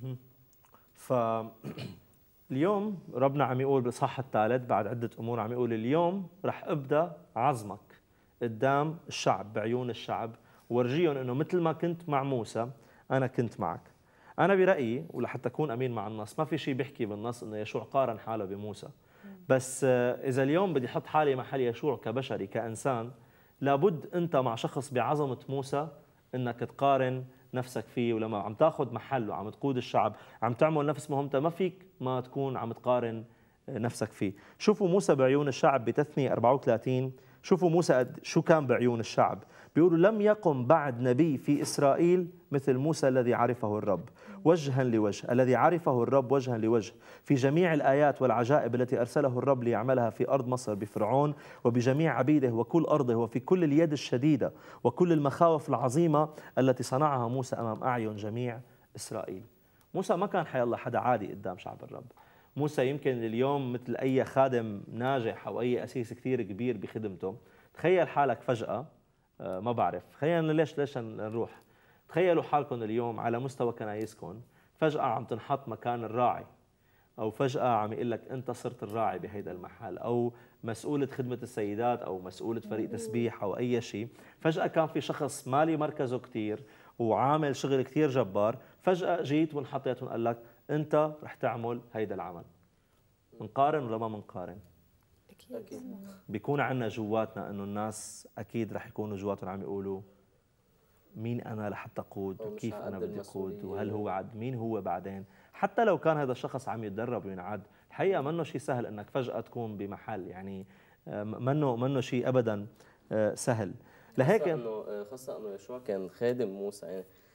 اليوم ربنا عم يقول بالإصحاح الثالث بعد عدة أمور، عم يقول اليوم رح أبدأ عظمك قدام الشعب، بعيون الشعب، وارجيهم أنه مثل ما كنت مع موسى أنا كنت معك. أنا برأيي ولحتى أكون أمين مع النص، ما في شيء بيحكي بالنص أنه يشوع قارن حاله بموسى، بس إذا اليوم بدي أحط حالي محل يشوع كبشري كإنسان، لابد أنت مع شخص بعظمة موسى أنك تقارن نفسك فيه. ولما عم تاخذ محل وعم تقود الشعب، عم تعمل نفس مهمته، ما فيك ما تكون عم تقارن نفسك فيه. شوفوا موسى بعيون الشعب بتثنية 34. شوفوا موسى شو كان بعيون الشعب. بيقولوا لم يقم بعد نبي في إسرائيل مثل موسى الذي عرفه الرب وجها لوجه، الذي عرفه الرب وجها لوجه في جميع الآيات والعجائب التي أرسله الرب ليعملها في أرض مصر بفرعون وبجميع عبيده وكل أرضه، وفي كل اليد الشديدة وكل المخاوف العظيمة التي صنعها موسى أمام أعين جميع إسرائيل. موسى ما كان حيالله حدا عادي قدام شعب الرب. موسى يمكن اليوم مثل أي خادم ناجح أو أي أسيس كثير كبير بخدمته. تخيل حالك فجأة، ما بعرف، خلينا ليش نروح. تخيلوا حالكم اليوم على مستوى كنايسكم فجأة عم تنحط مكان الراعي، أو فجأة عم يقول لك أنت صرت الراعي بهيدا المحل، أو مسؤولة خدمة السيدات، أو مسؤولة فريق تسبيح، أو أي شيء. فجأة كان في شخص مالي مركزه كتير وعامل شغل كتير جبار، فجأة جيت وانحطيت وقال لك أنت رح تعمل هيدا العمل. منقارن ولا ما منقارن؟ أكيد. بيكون عنا جواتنا انه الناس اكيد رح يكونوا جواتهم عم يقولوا مين انا لحتى اقود، وكيف انا بدي اقود، وهل هو عد مين هو بعدين. حتى لو كان هذا الشخص عم يتدرب وينعد، الحقيقه منه شيء سهل انك فجاه تكون بمحل، يعني منه شيء ابدا سهل. لهيك خاصة انه يشوع كان خادم موسى، يعني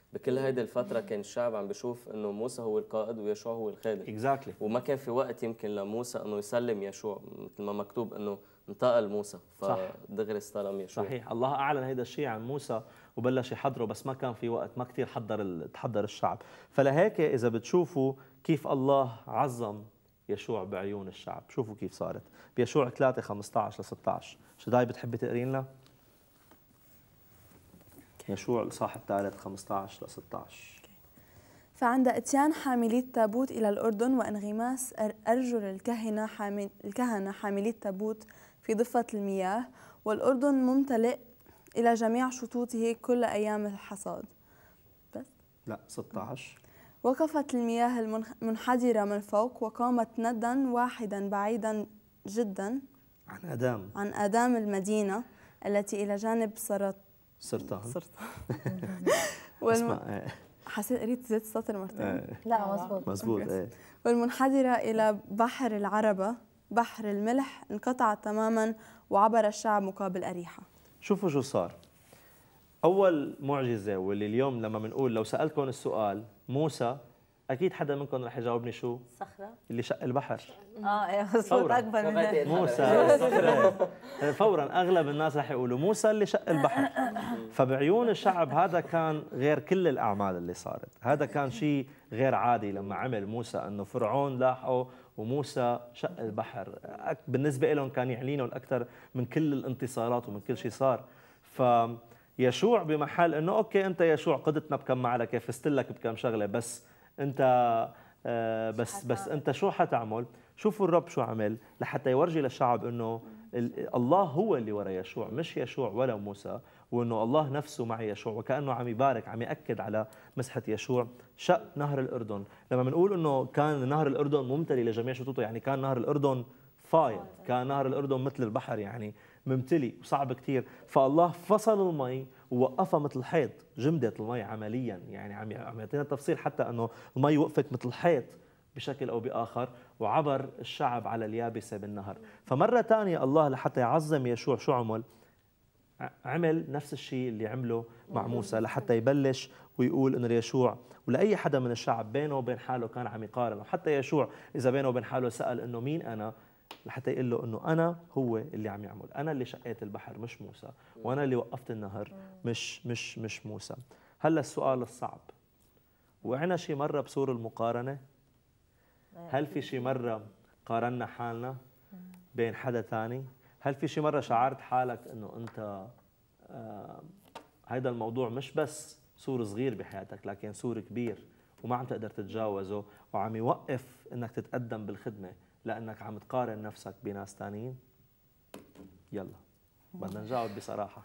بكل هيدي الفتره كان الشعب عم بيشوف انه موسى هو القائد ويشوع هو الخادم. اكزاكتلي. وما كان في وقت يمكن لموسى انه يسلم يشوع، مثل ما مكتوب انه انتقل موسى فدغري استلم يشوع. صحيح، الله اعلن هذا الشيء عن موسى وبلش يحضره، بس ما كان في وقت، ما كثير تحضر الشعب. فلهيك اذا بتشوفوا كيف الله عظم يشوع بعيون الشعب، شوفوا كيف صارت بيشوع 3:15-16. شداي بتحبي تقري لنا؟ يشوع الإصحاح الثالث 15-16. فعند اتيان حاملي التابوت إلى الأردن وانغماس أرجل الكهنة حاملي التابوت في ضفة المياه، والأردن ممتلئ إلى جميع شطوطه كل أيام الحصاد. بس لا 16. وقفت المياه المنحدرة من فوق وقامت ندا واحدا بعيدا جدا عن آدام المدينة التي إلى جانب سرطان. حسيت قريت زيت السطر مرتين. لا مزبوط. والمنحدرة إلى بحر العربة بحر الملح انقطعت تماما وعبر الشعب مقابل أريحة. شوفوا شو صار. أول معجزة واللي اليوم لما بنقول لو سألتكم السؤال موسى، أكيد حدا منكم رح يجاوبني شو؟ صخرة اللي شق البحر. ايه مزبوط، أكبر من هيك. موسى فورا أغلب الناس رح يقولوا موسى اللي شق البحر. فبعيون الشعب هذا كان غير كل الأعمال اللي صارت، هذا كان شيء غير عادي لما عمل موسى، أنه فرعون لاحقه وموسى شق البحر. بالنسبة لهم كان يعنيهم أكثر من كل الانتصارات ومن كل شيء صار. فيشوع بمحل أنه أوكي أنت يشوع قدتنا بكم معركة، فزت لك بكم شغلة، بس أنت بس أنت شو حتعمل؟ شوفوا الرب شو عمل لحتى يورجي للشعب أنه الله هو اللي ورا يشوع، مش يشوع ولا موسى، وأنه الله نفسه مع يشوع، وكأنه عم يبارك، عم يأكد على مسحة يشوع. شق نهر الأردن. لما بنقول أنه كان نهر الأردن ممتلئ لجميع شطوطه، يعني كان نهر الأردن فايض، كان نهر الأردن مثل البحر، يعني ممتلئ وصعب كتير. فالله فصل المي ووقفها مثل حيط، جمدت المي عمليا، يعني عم يعطينا تفصيل حتى أنه المي وقفت مثل حيط بشكل أو بآخر، وعبر الشعب على اليابسة بالنهر. فمرة ثانية الله لحتى يعظم يشوع شو عمل؟ عمل نفس الشيء اللي عمله مع موسى لحتى يبلش ويقول إنه يشوع، ولأي حدا من الشعب بينه وبين حاله كان عم يقارن، وحتى يشوع إذا بينه وبين حاله سأل إنه مين أنا، لحتى يقول له إنه أنا هو اللي عم يعمل، أنا اللي شقيت البحر مش موسى، وأنا اللي وقفت النهر مش موسى. هلا السؤال الصعب، وعنا شي مرة بسور المقارنة؟ هل في شي مرة قارنا حالنا بين حدا تاني؟ هل في شي مرة شعرت حالك إنه أنت هيدا الموضوع مش بس سور صغير بحياتك، لكن سور كبير وما عم تقدر تتجاوزه، وعم يوقف إنك تتقدم بالخدمة لأنك عم تقارن نفسك بناس تانيين؟ يلا بدنا نجاوب بصراحة.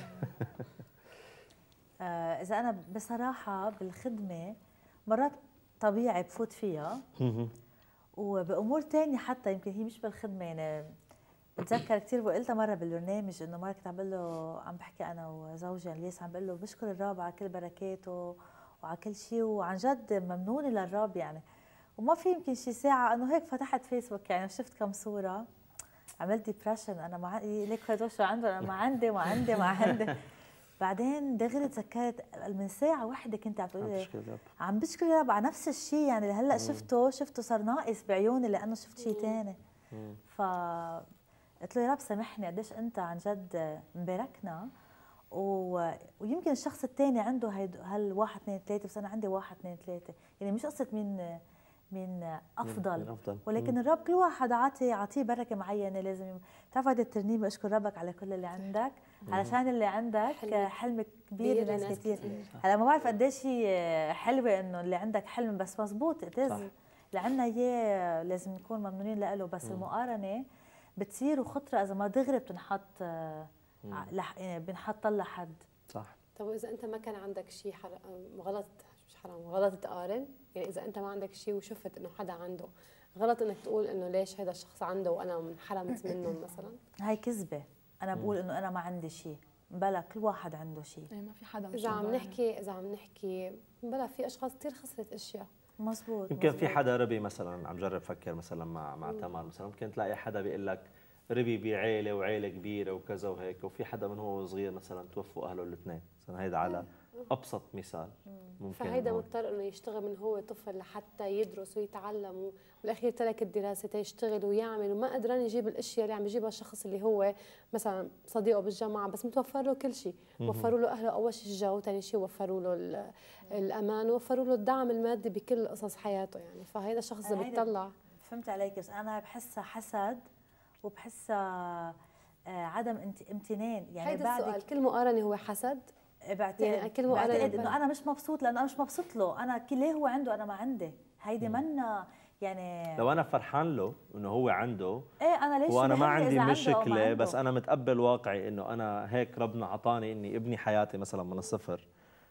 إذا أنا بصراحة بالخدمة مرات طبيعي بفوت فيها، وبأمور تانية حتى يمكن هي مش بالخدمة. يعني بتذكر كثير وقلتها مرة بالبرنامج إنه مرة كنت عم بقول له، عم بحكي أنا وزوجي الياس، عم بقول له بشكر الرب على كل بركاته وعلى كل شيء، وعن جد ممنونة للرب يعني. وما في يمكن شي ساعة إنه هيك فتحت فيسبوك يعني وشفت كم صورة، عملت ديبرشن. أنا ما ليك هدول شو عنده، أنا ما عندي. بعدين دغري تذكرت من ساعة واحدة كنت عم بشكر الرب على نفس الشيء يعني اللي هلا شفته صار ناقص بعيوني لأنه شفت شيء ثاني. قلت له يا رب سامحني قديش أنت عن جد مباركنا، ويمكن الشخص الثاني عنده هال 1 2 3، بس أنا عندي 1 2 3، يعني مش قصة مين أفضل، ولكن الرب كل واحد عاطيه بركة معينة. لازم تعرف هذا الترنيمة اشكر ربك على كل اللي عندك، علشان اللي عندك حلم كبير لناس كثير. هلا ما بعرف قديش هي حلوة إنه اللي عندك حلم، بس مزبوط اللي عندنا إياه لازم نكون ممنونين له. بس المقارنة بتصير وخطرة إذا ما دغري بتنحط يعني بنحط لحد. صح. طب إذا أنت ما كان عندك شيء غلط، مش حرام، غلط تقارن، يعني إذا أنت ما عندك شيء وشفت إنه حدا عنده، غلط إنك تقول إنه ليش هذا الشخص عنده وأنا منحرمت منهم مثلا؟ هاي كذبة. أنا بقول إنه أنا ما عندي شيء، بلا كل واحد عنده شيء. ما في حدا. إذا عم نحكي بلا في أشخاص كثير خسرت أشياء. مزبوط. يمكن في حدا ربي مثلا، عم جرب فكر مثلا مع تمر مثلا، ممكن تلاقي حدا بيقول لك ربي بعيله وعيله كبيره وكذا وهيك، وفي حدا من هو صغير مثلا توفوا اهله الاثنين، مثلا هيدا ابسط مثال ممكن فهيدا إنه- مضطر انه يشتغل من هو طفل لحتى يدرس ويتعلم، وبالاخير ترك الدراسه تيشتغل ويعمل، وما قدران يجيب الاشياء اللي عم يجيبها الشخص اللي هو مثلا صديقه بالجامعه، بس متوفر له كل شيء، وفروا له اهله اول شيء الجو، ثاني شيء وفروا له الامان، وفروا له الدعم المادي بكل قصص حياته يعني. فهيدا الشخص اذا بيطلع فهمت عليك، بس انا بحسها حسد وبحسها عدم امتنان يعني. هيدا بعد السؤال، كل مقارنه هو حسد؟ بعتقد يعني كل مقارنة انه انا مش مبسوط لانه انا مش مبسوط له، انا ليه هو عنده انا ما عندي، هيدي منا يعني. لو انا فرحان له انه هو عنده ايه انا ليش وانا ما بهمني عندي إذا عنده أو ما مشكله، عنده؟ بس انا متقبل واقعي انه انا هيك ربنا عطاني اني ابني حياتي مثلا من الصفر.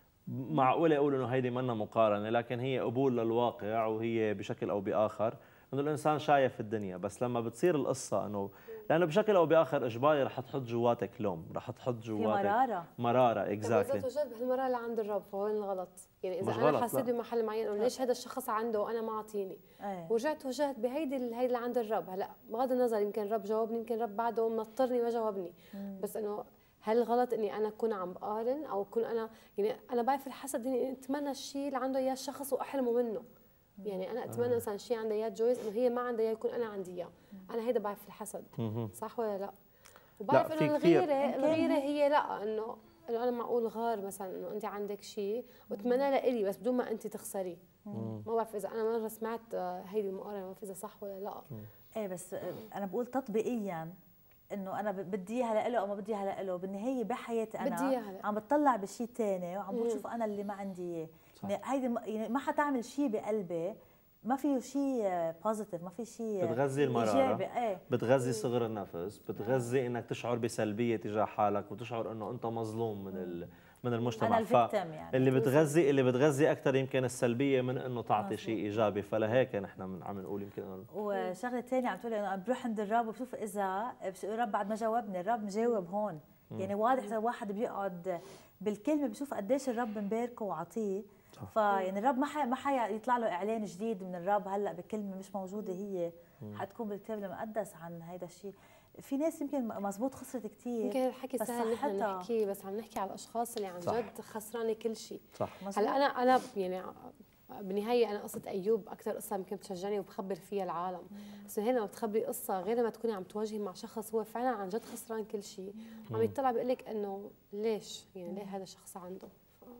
معقوله اقول انه هيدي منا مقارنه، لكن هي قبول للواقع، وهي بشكل او باخر انه الانسان شايف الدنيا. بس لما بتصير القصه انه لانه بشكل او باخر اجباري رح تحط جواتك لوم، رح تحط جواتك مراره اكزاكتلي. اذا توجد بهالمراره اللي عند الرب فوين الغلط؟ يعني اذا انا حسيت بمحل معين انه ليش هذا الشخص عنده وانا ما اعطيني، ورجعت وجهت بهيدي اللي عند الرب. هلا بغض النظر يمكن الرب جاوبني، يمكن الرب بعده منطرني ما جاوبني، بس انه هل غلط اني انا اكون عم بقارن او اكون انا يعني انا بعرف الحسد اني اتمنى الشيء اللي عنده اياه الشخص واحرمه منه. يعني انا اتمنى مثلا شيء عندها اياه جويز انه هي ما عندها اياه يكون انا عندي اياه. انا هيدا بعرف الحسد، صح ولا لا؟ وبعرف انه الغيره هي لا، انه انا معقول غار مثلا انه انت عندك شيء واتمنى لإلي بس بدون ما انت تخسريه. ما بعرف اذا انا مره سمعت هيدي المقارنه، ما بعرف اذا صح ولا لا. ايه بس انا بقول تطبيقيا انه انا بدي اياها لإله او ما بدي اياها لإله، بالنهايه بحياتي انا عم بتطلع بشيء ثاني وعم بشوف انا اللي ما عندي اياه. يعني هيدي يعني ما حتعمل شيء بقلبي، ما فيه شيء بوزيتيف، ما في شيء بتغذي المرارة، ايه بتغذي صغر النفس، بتغذي انك تشعر بسلبيه تجاه حالك وتشعر انه انت مظلوم من المجتمع. يعني. اللي بتغذي اكثر يمكن السلبيه من انه تعطي شيء ايجابي. فلهيك نحن عم نقول يمكن وشغله ثانيه عم تقولي انه بروح عند الرب وبشوف اذا الرب بعد ما جاوبني، الرب مجاوب هون. يعني واضح اذا واحد بيقعد بالكلمه بشوف قديش الرب مباركه وعطيه. فيعني الرب ما حيطلع له اعلان جديد من الرب هلا بكلمه مش موجوده هي حتكون بالكتاب المقدس عن هذا الشيء. في ناس يمكن مزبوط خسرت كثير، يمكن الحكي سهل نحن نحكي، بس عم نحكي على الاشخاص اللي عن جد خسرانه كل شيء. هلا انا يعني بالنهايه انا قصه ايوب اكثر قصه يمكن بتشجعني وبخبر فيها العالم. بس هنا لما بتخبري قصه غير لما تكوني عم تواجهي مع شخص هو فعلا عن جد خسران كل شيء، عم يطلع بيقول لك انه ليش يعني ليه هذا الشخص عنده.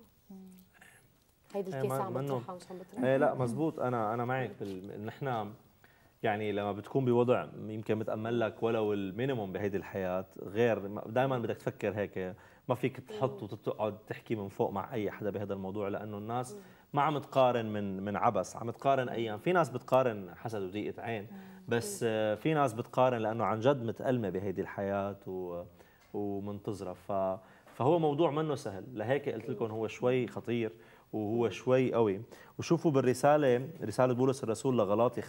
هيدي الكيسه عم بطرحها مش عم بطرحها. لا مزبوط. انا معك نحن يعني لما بتكون بوضع يمكن متامل لك ولو المينيموم بهيدي الحياه، غير دائما بدك تفكر هيك، ما فيك تحط وتقعد تحكي من فوق مع اي حدا بهذا الموضوع، لانه الناس ما عم تقارن من عبس، عم تقارن ايام. في ناس بتقارن حسد وضيقه عين، بس في ناس بتقارن لانه عن جد متألمه بهيدي الحياه ومنتظره. فهو موضوع منه سهل، لهيك قلت لكم هو شوي خطير وهو شوي قوي. وشوفوا بالرسالة، رسالة بولس الرسول لغلاطي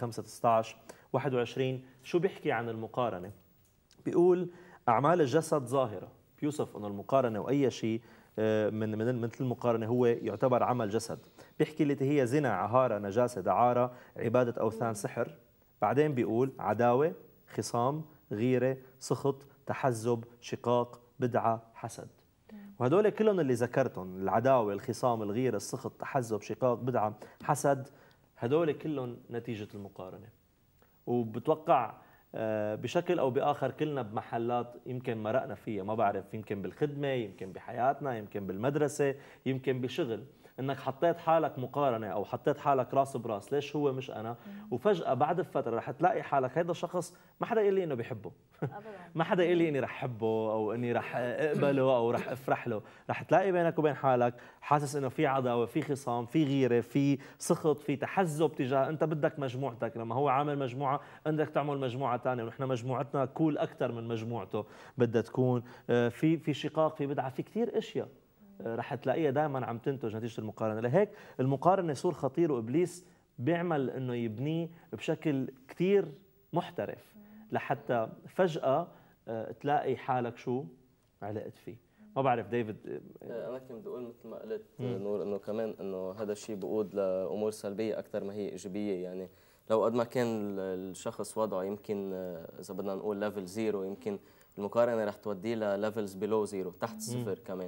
5:19-21 شو بيحكي عن المقارنة. بيقول أعمال الجسد ظاهرة، بيوصف أن المقارنة وأي شيء من مثل المقارنة هو يعتبر عمل جسد. بيحكي التي هي زنا، عهارة، نجاسة، دعارة، عبادة أوثان، سحر. بعدين بيقول عداوة، خصام، غيرة، سخط، تحزب، شقاق، بدعة، حسد. وهدول كلهم اللي ذكرتهم، العداوة، الخصام، الغيرة، السخط، تحزب، شقاق، بدعة، حسد، هدول كلهم نتيجة المقارنة. وبتوقع بشكل أو بآخر كلنا بمحلات يمكن مرقنا فيها، ما بعرف، يمكن بالخدمة، يمكن بحياتنا، يمكن بالمدرسة، يمكن بشغل، انك حطيت حالك مقارنه او حطيت حالك راس براس، ليش هو مش انا؟ وفجاه بعد فتره رح تلاقي حالك هذا الشخص ما حدا يقول لي انه بيحبه ما حدا يقول لي اني رح احبه او اني رح اقبله او رح افرح له. رح تلاقي بينك وبين حالك حاسس انه في عداوه، في خصام، في غيره، في سخط، في تحزب تجاه انت بدك مجموعتك. لما هو عامل مجموعه بدك تعمل مجموعه ثانيه، ونحن مجموعتنا كول اكثر من مجموعته بدها تكون. في شقاق، في بدعه، في كثير اشياء رح تلاقيها دائما عم تنتج نتيجه المقارنه. لهيك المقارنه سور خطير، وابليس بيعمل انه يبنيه بشكل كثير محترف لحتى فجاه تلاقي حالك شو علقت فيه. ما بعرف ديفيد. انا كنت بدي اقول مثل ما قلت نور انه كمان انه هذا الشيء بيقود لامور سلبيه اكثر ما هي ايجابيه. يعني لو قد ما كان الشخص وضعه يمكن اذا بدنا نقول ليفل زيرو، يمكن المقارنه رح توديه لليفلز بيلو زيرو، تحت الصفر كمان.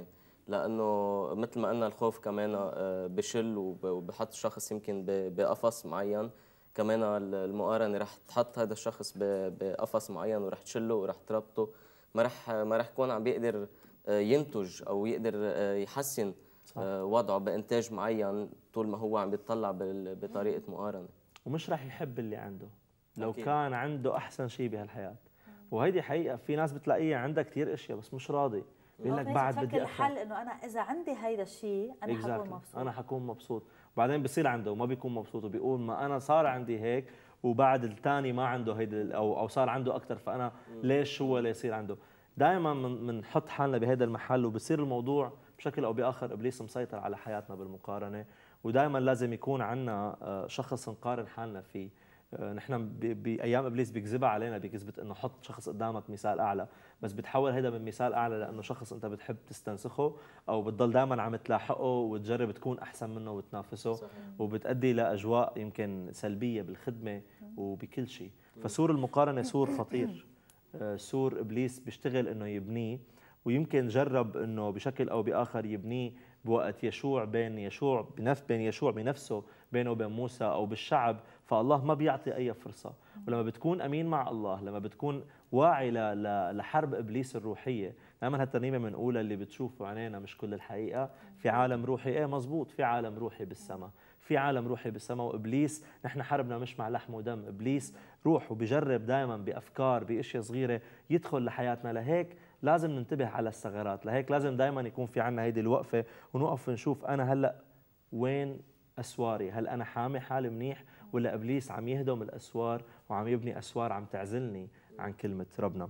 لانه مثل ما قلنا الخوف كمان بشل وبحط الشخص يمكن بقفص معين. كمان المقارنه رح تحط هذا الشخص بقفص معين ورح تشله ورح تربطه، ما رح يكون عم بيقدر ينتج او يقدر يحسن وضعه بانتاج معين طول ما هو عم بيتطلع بطريقه مقارنه. ومش رح يحب اللي عنده لو أكيد. كان عنده احسن شيء بهالحياه. وهيدي حقيقه، في ناس بتلاقيها عندها كثير اشياء بس مش راضي، بيقول لك بعد بدي الحل انه انا اذا عندي هيدا الشيء انا حكون مبسوط. انا حكون مبسوط، وبعدين بصير عنده وما بيكون مبسوط وبيقول ما انا صار عندي هيك وبعد الثاني ما عنده هيدا او صار عنده اكثر، فانا ليش هو اللي يصير عنده؟ دائما بنحط حالنا بهذا المحل وبصير الموضوع بشكل او باخر ابليس مسيطر على حياتنا بالمقارنه، ودائما لازم يكون عندنا شخص نقارن حالنا فيه. نحن بايام ابليس بيكذبها علينا بكذبه انه حط شخص قدامك مثال اعلى، بس بتحول هذا من مثال اعلى لانه شخص انت بتحب تستنسخه او بتضل دائما عم تلاحقه وتجرب تكون احسن منه وتنافسه. صحيح. وبتؤدي لاجواء يمكن سلبيه بالخدمه وبكل شيء. فسور المقارنه سور خطير، سور ابليس بيشتغل انه يبنيه، ويمكن جرب انه بشكل او باخر يبنيه بوقت بين يشوع بنفسه بينه وبين موسى او بالشعب، فالله ما بيعطي اي فرصه. ولما بتكون امين مع الله، لما بتكون واعي لحرب ابليس الروحيه، دائما هالترنيمه بنقولها اللي بتشوفوا عينينا مش كل الحقيقه، في عالم روحي. ايه مزبوط، في عالم روحي بالسماء، في عالم روحي بالسماء. وابليس نحن حربنا مش مع لحم ودم، ابليس روح وبيجرب دائما بافكار باشياء صغيره يدخل لحياتنا. لهيك لازم ننتبه على الثغرات، لهيك لازم دائما يكون في عنا هيدي الوقفه ونوقف نشوف انا هلا وين اسواري، هل انا حامي حالي منيح ولا ابليس عم يهدم الاسوار وعم يبني اسوار عم تعزلني عن كلمه ربنا.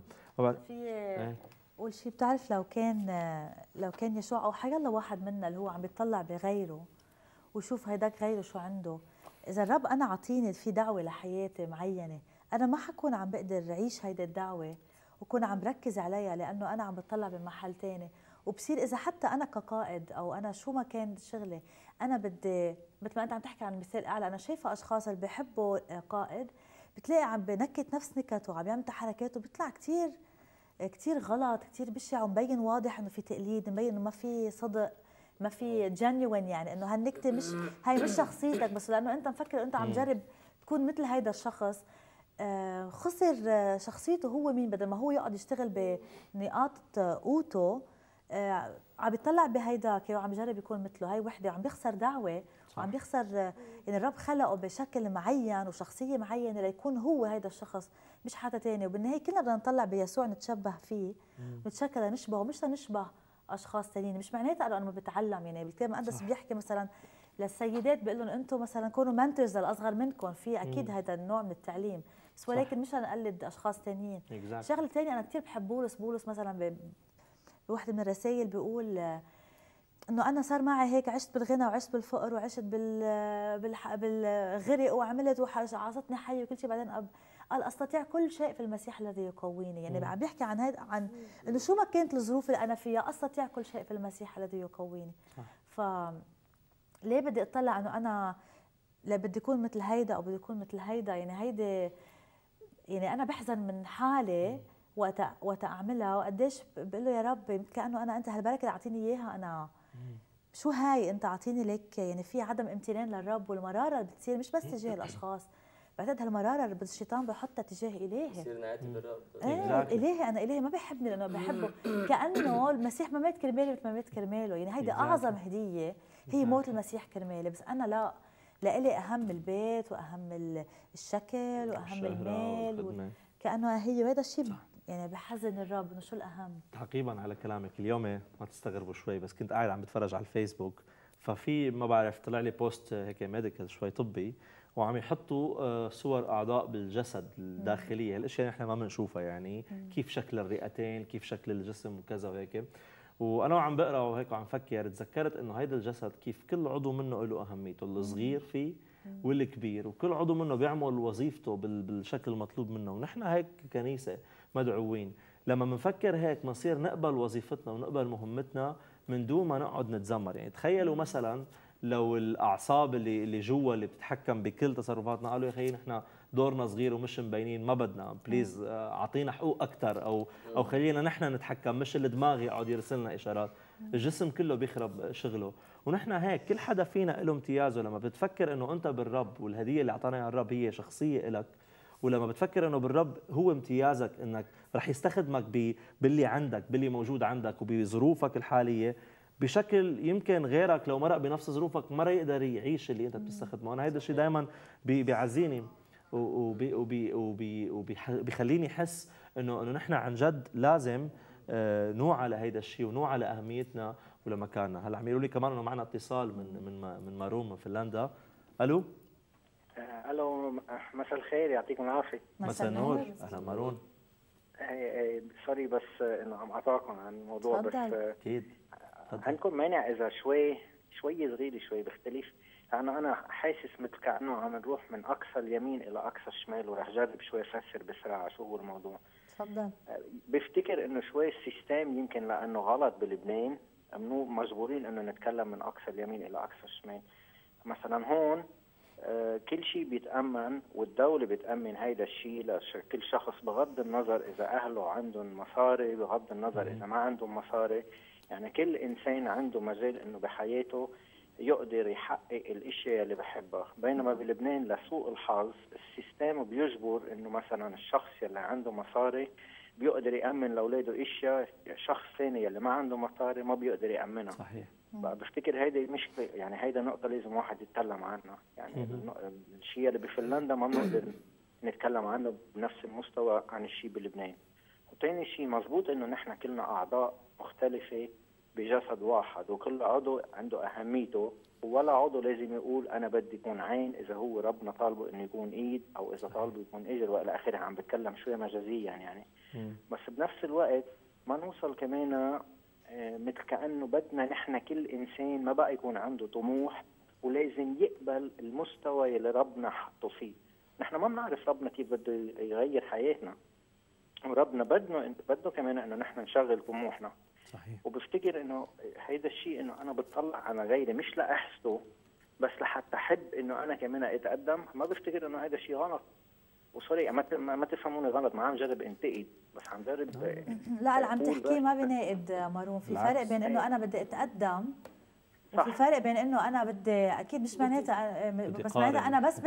في اول شيء بتعرف لو كان يشوع او حيلا واحد منا اللي هو عم بيطلع بغيره وشوف هيداك غيره شو عنده، اذا الرب انا عطيني في دعوه لحياتي معينه، انا ما حكون عم بقدر اعيش هيدي الدعوه وكون عم بركز عليها لانه انا عم بطلع بمحل ثاني. وبصير اذا حتى انا كقائد او انا شو ما كان شغلي، انا بدي مثل ما انت عم تحكي عن مثال اعلى، انا شايفه اشخاص اللي بيحبوا قائد بتلاقي عم بنكت نفس نكته وعم يعمل حركاته بيطلع كثير غلط، كثير بشع، ومبين واضح انه في تقليد، مبين انه ما في صدق، ما في جينيوين، يعني انه هالنكته هاي مش شخصيتك، بس لانه انت مفكر انت عم جرب تكون مثل هيدا الشخص، خسر شخصيته هو مين، بدل ما هو يقعد يشتغل بنقاط قوته عم بيطلع بهيداك وعم بيجرب يكون مثله. هاي وحده عم بيخسر دعوه وعم بيخسر، يعني الرب خلقه بشكل معين وشخصيه معينه ليكون هو هيدا الشخص مش حدا ثاني. وبالنهايه كلنا بدنا نطلع بيسوع نتشبه فيه ونتشكل نشبهه، مش نشبه اشخاص ثانيين. مش معناتها انه انا ما بتعلم، يعني بالكتاب المقدس بيحكي مثلا للسيدات بيقول لهم انتم مثلا كونوا منتورز للاصغر منكم، في اكيد هذا النوع من التعليم، بس ولكن مش نقلد اشخاص ثانيين. شغله ثانيه انا كثير بحب بولس مثلا بوحده من الرسائل بيقول انه انا صار معي هيك، عشت بالغنى وعشت بالفقر وعشت بالغرق وعملت وعصتني حي وكل شيء، بعدين قال استطيع كل شيء في المسيح الذي يقويني. يعني عم بيحكي عن انه شو ما كانت الظروف اللي انا فيها استطيع كل شيء في المسيح الذي يقويني. ف ليه بدي اطلع انه انا لا بدي اكون مثل هيدا او بدي اكون مثل هيدا؟ يعني هيدي يعني انا بحزن من حالي وقت اعملها، وقديش بقول له يا رب كانه انت هالبركه اللي اعطيني اياها انا شو هاي انت اعطيني لك. يعني في عدم امتنان للرب، والمراره اللي بتصير مش بس تجاه الاشخاص، بعتقد هالمراره اللي الشيطان بحطها تجاه الهي. بصير نعاتب الرب. الهي انا الهي ما بحبني لانه بحبه، كانه المسيح ما مات كرمالي مثل ما مات كرماله. يعني هيدي اعظم هديه هي موت المسيح كرمالي، بس انا لا لإلي اهم البيت واهم الشكل واهم المال كانه هي. وهذا الشيء يعني بحزن الرب انه شو الاهم. تعقيبا على كلامك، اليوم ما تستغربوا شوي، بس كنت قاعد عم بتفرج على الفيسبوك، ففي ما بعرف طلع لي بوست هيك ميديكال شوي طبي، وعم يحطوا صور اعضاء بالجسد الداخليه، الاشياء نحن ما بنشوفها، يعني كيف شكل الرئتين، كيف شكل الجسم وكذا وهيك. وانا وعم بقرا وهيك وعم فكر تذكرت انه هيدا الجسد كيف كل عضو منه له اهميته، الصغير فيه والكبير، وكل عضو منه بيعمل وظيفته بالشكل المطلوب منه. ونحن هيك كنيسه مدعوين لما بنفكر هيك بنصير نقبل وظيفتنا ونقبل مهمتنا من دون ما نقعد نتذمر. يعني تخيلوا مثلا لو الاعصاب اللي جوا اللي بتتحكم بكل تصرفاتنا قالوا يا اخي نحن دورنا صغير ومش مبينين، ما بدنا بليز اعطينا حقوق اكثر، او خلينا نحن نتحكم، مش الدماغ يقعد يرسل لنا اشارات. الجسم كله بيخرب شغله، ونحن هيك كل حدا فينا له امتيازه. لما بتفكر انه انت بالرب والهديه اللي اعطانا اياها الرب هي شخصيه لك، ولما بتفكر انه بالرب هو امتيازك، انك رح يستخدمك باللي عندك، باللي موجود عندك وبظروفك الحاليه بشكل يمكن غيرك لو مرق بنفس ظروفك ما يقدر يعيش اللي انت بتستخدمه. انا هذا الشيء دائما بيعزيني وبيخليني احس انه نحن عن جد لازم نوعى لهيدا الشيء ونوعى لاهميتنا ولمكاننا. هلا عم يقولوا لي كمان انه معنا اتصال من مارون من فنلندا. الو الو، مساء الخير، يعطيكم العافيه. مساء النور، اهلا مارون. سوري بس انه عم اقاطعكم عن الموضوع، بس اكيد عندكم مانع اذا شوي صغير شوي بختلف؟ لانه انا حاسس مثل كانه عم نروح من اقصى اليمين الى اقصى الشمال، ورح جرب شوي افسر بسرعه شو هو الموضوع. تفضل. بفتكر انه شوي السيستم يمكن لانه غلط بلبنان، مجبورين انه نتكلم من اقصى اليمين الى اقصى الشمال. مثلا هون كل شيء بيتأمن، والدولة بتأمن هيدا الشيء لكل شخص بغض النظر إذا أهله عندهم مصاري، بغض النظر إذا ما عندهم مصاري. يعني كل إنسان عنده مجال إنه بحياته يقدر يحقق الاشياء اللي بحبها. بينما بلبنان لسوء الحظ السيستم بيجبر إنه مثلا الشخص اللي عنده مصاري بيقدر يأمن لأولاده اشياء شخص ثاني اللي ما عنده مصاري ما بيقدر يأمنها. صحيح. بفتكر هيدي مشكله، يعني هيدا نقطه لازم واحد يتكلم عنها. يعني الشيء اللي بفنلندا ما بنقدر نتكلم عنه بنفس المستوى عن الشيء بلبنان. وثاني شيء مزبوط انه نحن كلنا اعضاء مختلفه بجسد واحد، وكل عضو عنده اهميته، ولا عضو لازم يقول انا بدي يكون عين اذا هو ربنا طالبه انه يكون ايد، او اذا طالبه يكون اجر والى اخره. عم بتكلم شويه مجازيا يعني. بس بنفس الوقت ما نوصل كمان مثل كأنه بدنا نحن كل إنسان ما بقى يكون عنده طموح ولازم يقبل المستوى اللي ربنا حطه فيه. نحن ما بنعرف ربنا كيف بده يغير حياتنا، وربنا بده كمان إنه نحن نشغل طموحنا. صحيح. وبفتكر إنه هيدا الشيء إنه أنا بتطلع على غيري مش لأحسده بس لحتى أحب إنه أنا كمان أتقدم. ما بفتكر إنه هيدا الشيء غلط، وسوري ما تفهموني غلط، ما عم جرب انتقد، بس عم جرب. لا اللي عم تحكيه ما بناقد مارون. في فرق بين انه انا بدي اتقدم، وفي فرق بين انه انا بدي، اكيد مش معناتها بس معناتها انا بس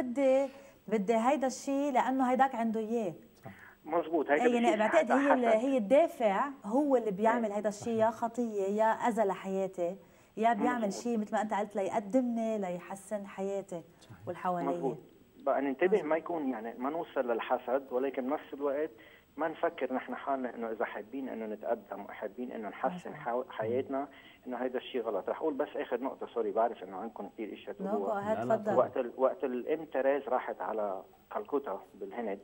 بدي هيدا الشيء لانه هيداك عنده اياه. مزبوط. هيدا يعني بعتقد هي الدافع هو اللي بيعمل هيدا الشيء، يا خطيه يا اذى لحياتي، يا بيعمل شيء مثل ما انت قلت ليقدمني ليحسن حياتي والحواليه. بقى ننتبه ما يكون يعني ما نوصل للحسد، ولكن بنفس الوقت ما نفكر نحن حالنا انه اذا حابين انه نتقدم وحابين انه نحسن حياتنا انه هذا الشيء غلط. رح اقول بس اخر نقطه، سوري بعرف انه عندكم كثير اشياء تقولوها. وقت الام تريز راحت على كالكوتا بالهند،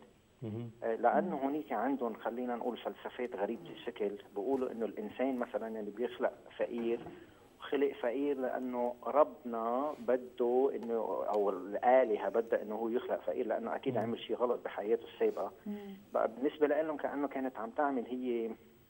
لانه هنيك عندهم خلينا نقول فلسفات غريبه الشكل، بيقولوا انه الانسان مثلا اللي بيخلق فقير خلق فقير لانه ربنا بده انه، او الالهه بدها انه هو يخلق فقير لانه اكيد عمل شيء غلط بحياته السابقه. بقى بالنسبه لهم كانه كانت عم تعمل هي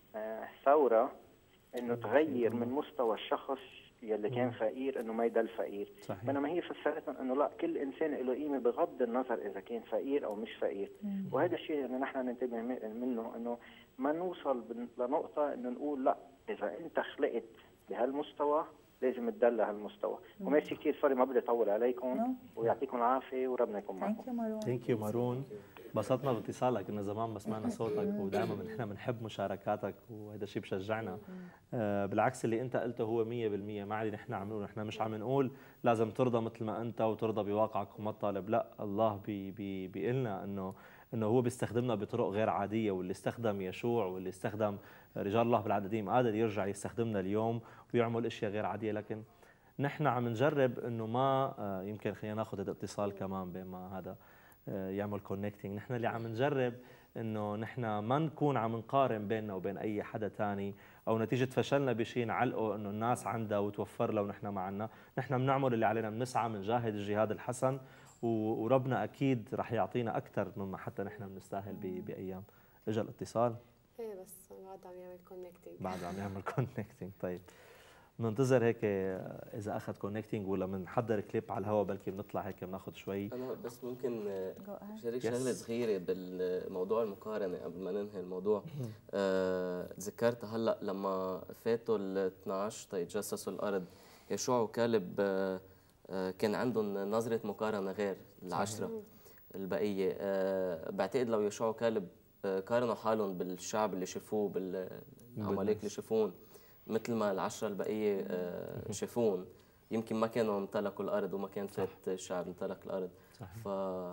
ثوره انه تغير من مستوى الشخص يلي كان فقير انه ما يضل فقير. بينما هي فسرتهم انه لا، كل انسان له قيمه بغض النظر اذا كان فقير او مش فقير. وهذا الشيء انه نحن ننتبه منه، انه ما نوصل لنقطه انه نقول لا اذا انت خلقت بهالمستوى لازم تدل هالمستوى. وميرسي كثير، سوري ما بدي اطول عليكم، ويعطيكم العافيه وربنا يكون معكم. ثانك يو مارون، انبسطنا باتصالك، كنا زمان ما سمعنا صوتك، ودائما نحن بنحب مشاركاتك وهذا الشيء بشجعنا. بالعكس اللي انت قلته هو 100%، ما عادي نحن عم نقول، نحن مش عم نقول لازم ترضى مثل ما انت وترضى بواقعك وما تطالب، لا، الله بيقلنا انه هو بيستخدمنا بطرق غير عاديه، واللي استخدم يشوع واللي استخدم رجال الله بالعهد القديم قادر يرجع يستخدمنا اليوم ويعمل اشياء غير عاديه. لكن نحن عم نجرب انه ما يمكن خلينا ناخذ هذا الاتصال كمان بما هذا يعمل كونكتينج. نحن اللي عم نجرب انه نحن ما نكون عم نقارن بيننا وبين اي حدا ثاني، او نتيجه فشلنا بشيء نعلقه انه الناس عندها وتوفر لها ونحن ما عندنا. نحن بنعمل اللي علينا، بنسعى، بنجاهد الجهاد الحسن، وربنا اكيد رح يعطينا اكثر مما حتى نحن بنستاهل بايام. اجى الاتصال. ايه بس بعد عم يعمل كونكتينج. بعد عم يعمل كونكتينج. طيب بننتظر هيك اذا اخذ كونكتينج ولا بنحضر كليب على الهواء، بلكي بنطلع هيك بناخذ شوي. انا بس ممكن شارك شغله صغيره بالموضوع المقارنه قبل ما ننهي الموضوع. تذكرت هلا لما فاتوا ال 12 تيتجسسوا الارض، يشوع وكالب كان عندهم نظره مقارنه غير العشره البقيه. بعتقد لو يشوع وكالب قارنوا حالهم بالشعب اللي شافوه، بالعماليق اللي شافوهم مثل ما العشرة البقية شافون، يمكن ما كانوا امتلكوا الأرض وما كان فات الشعب امتلك الأرض. ف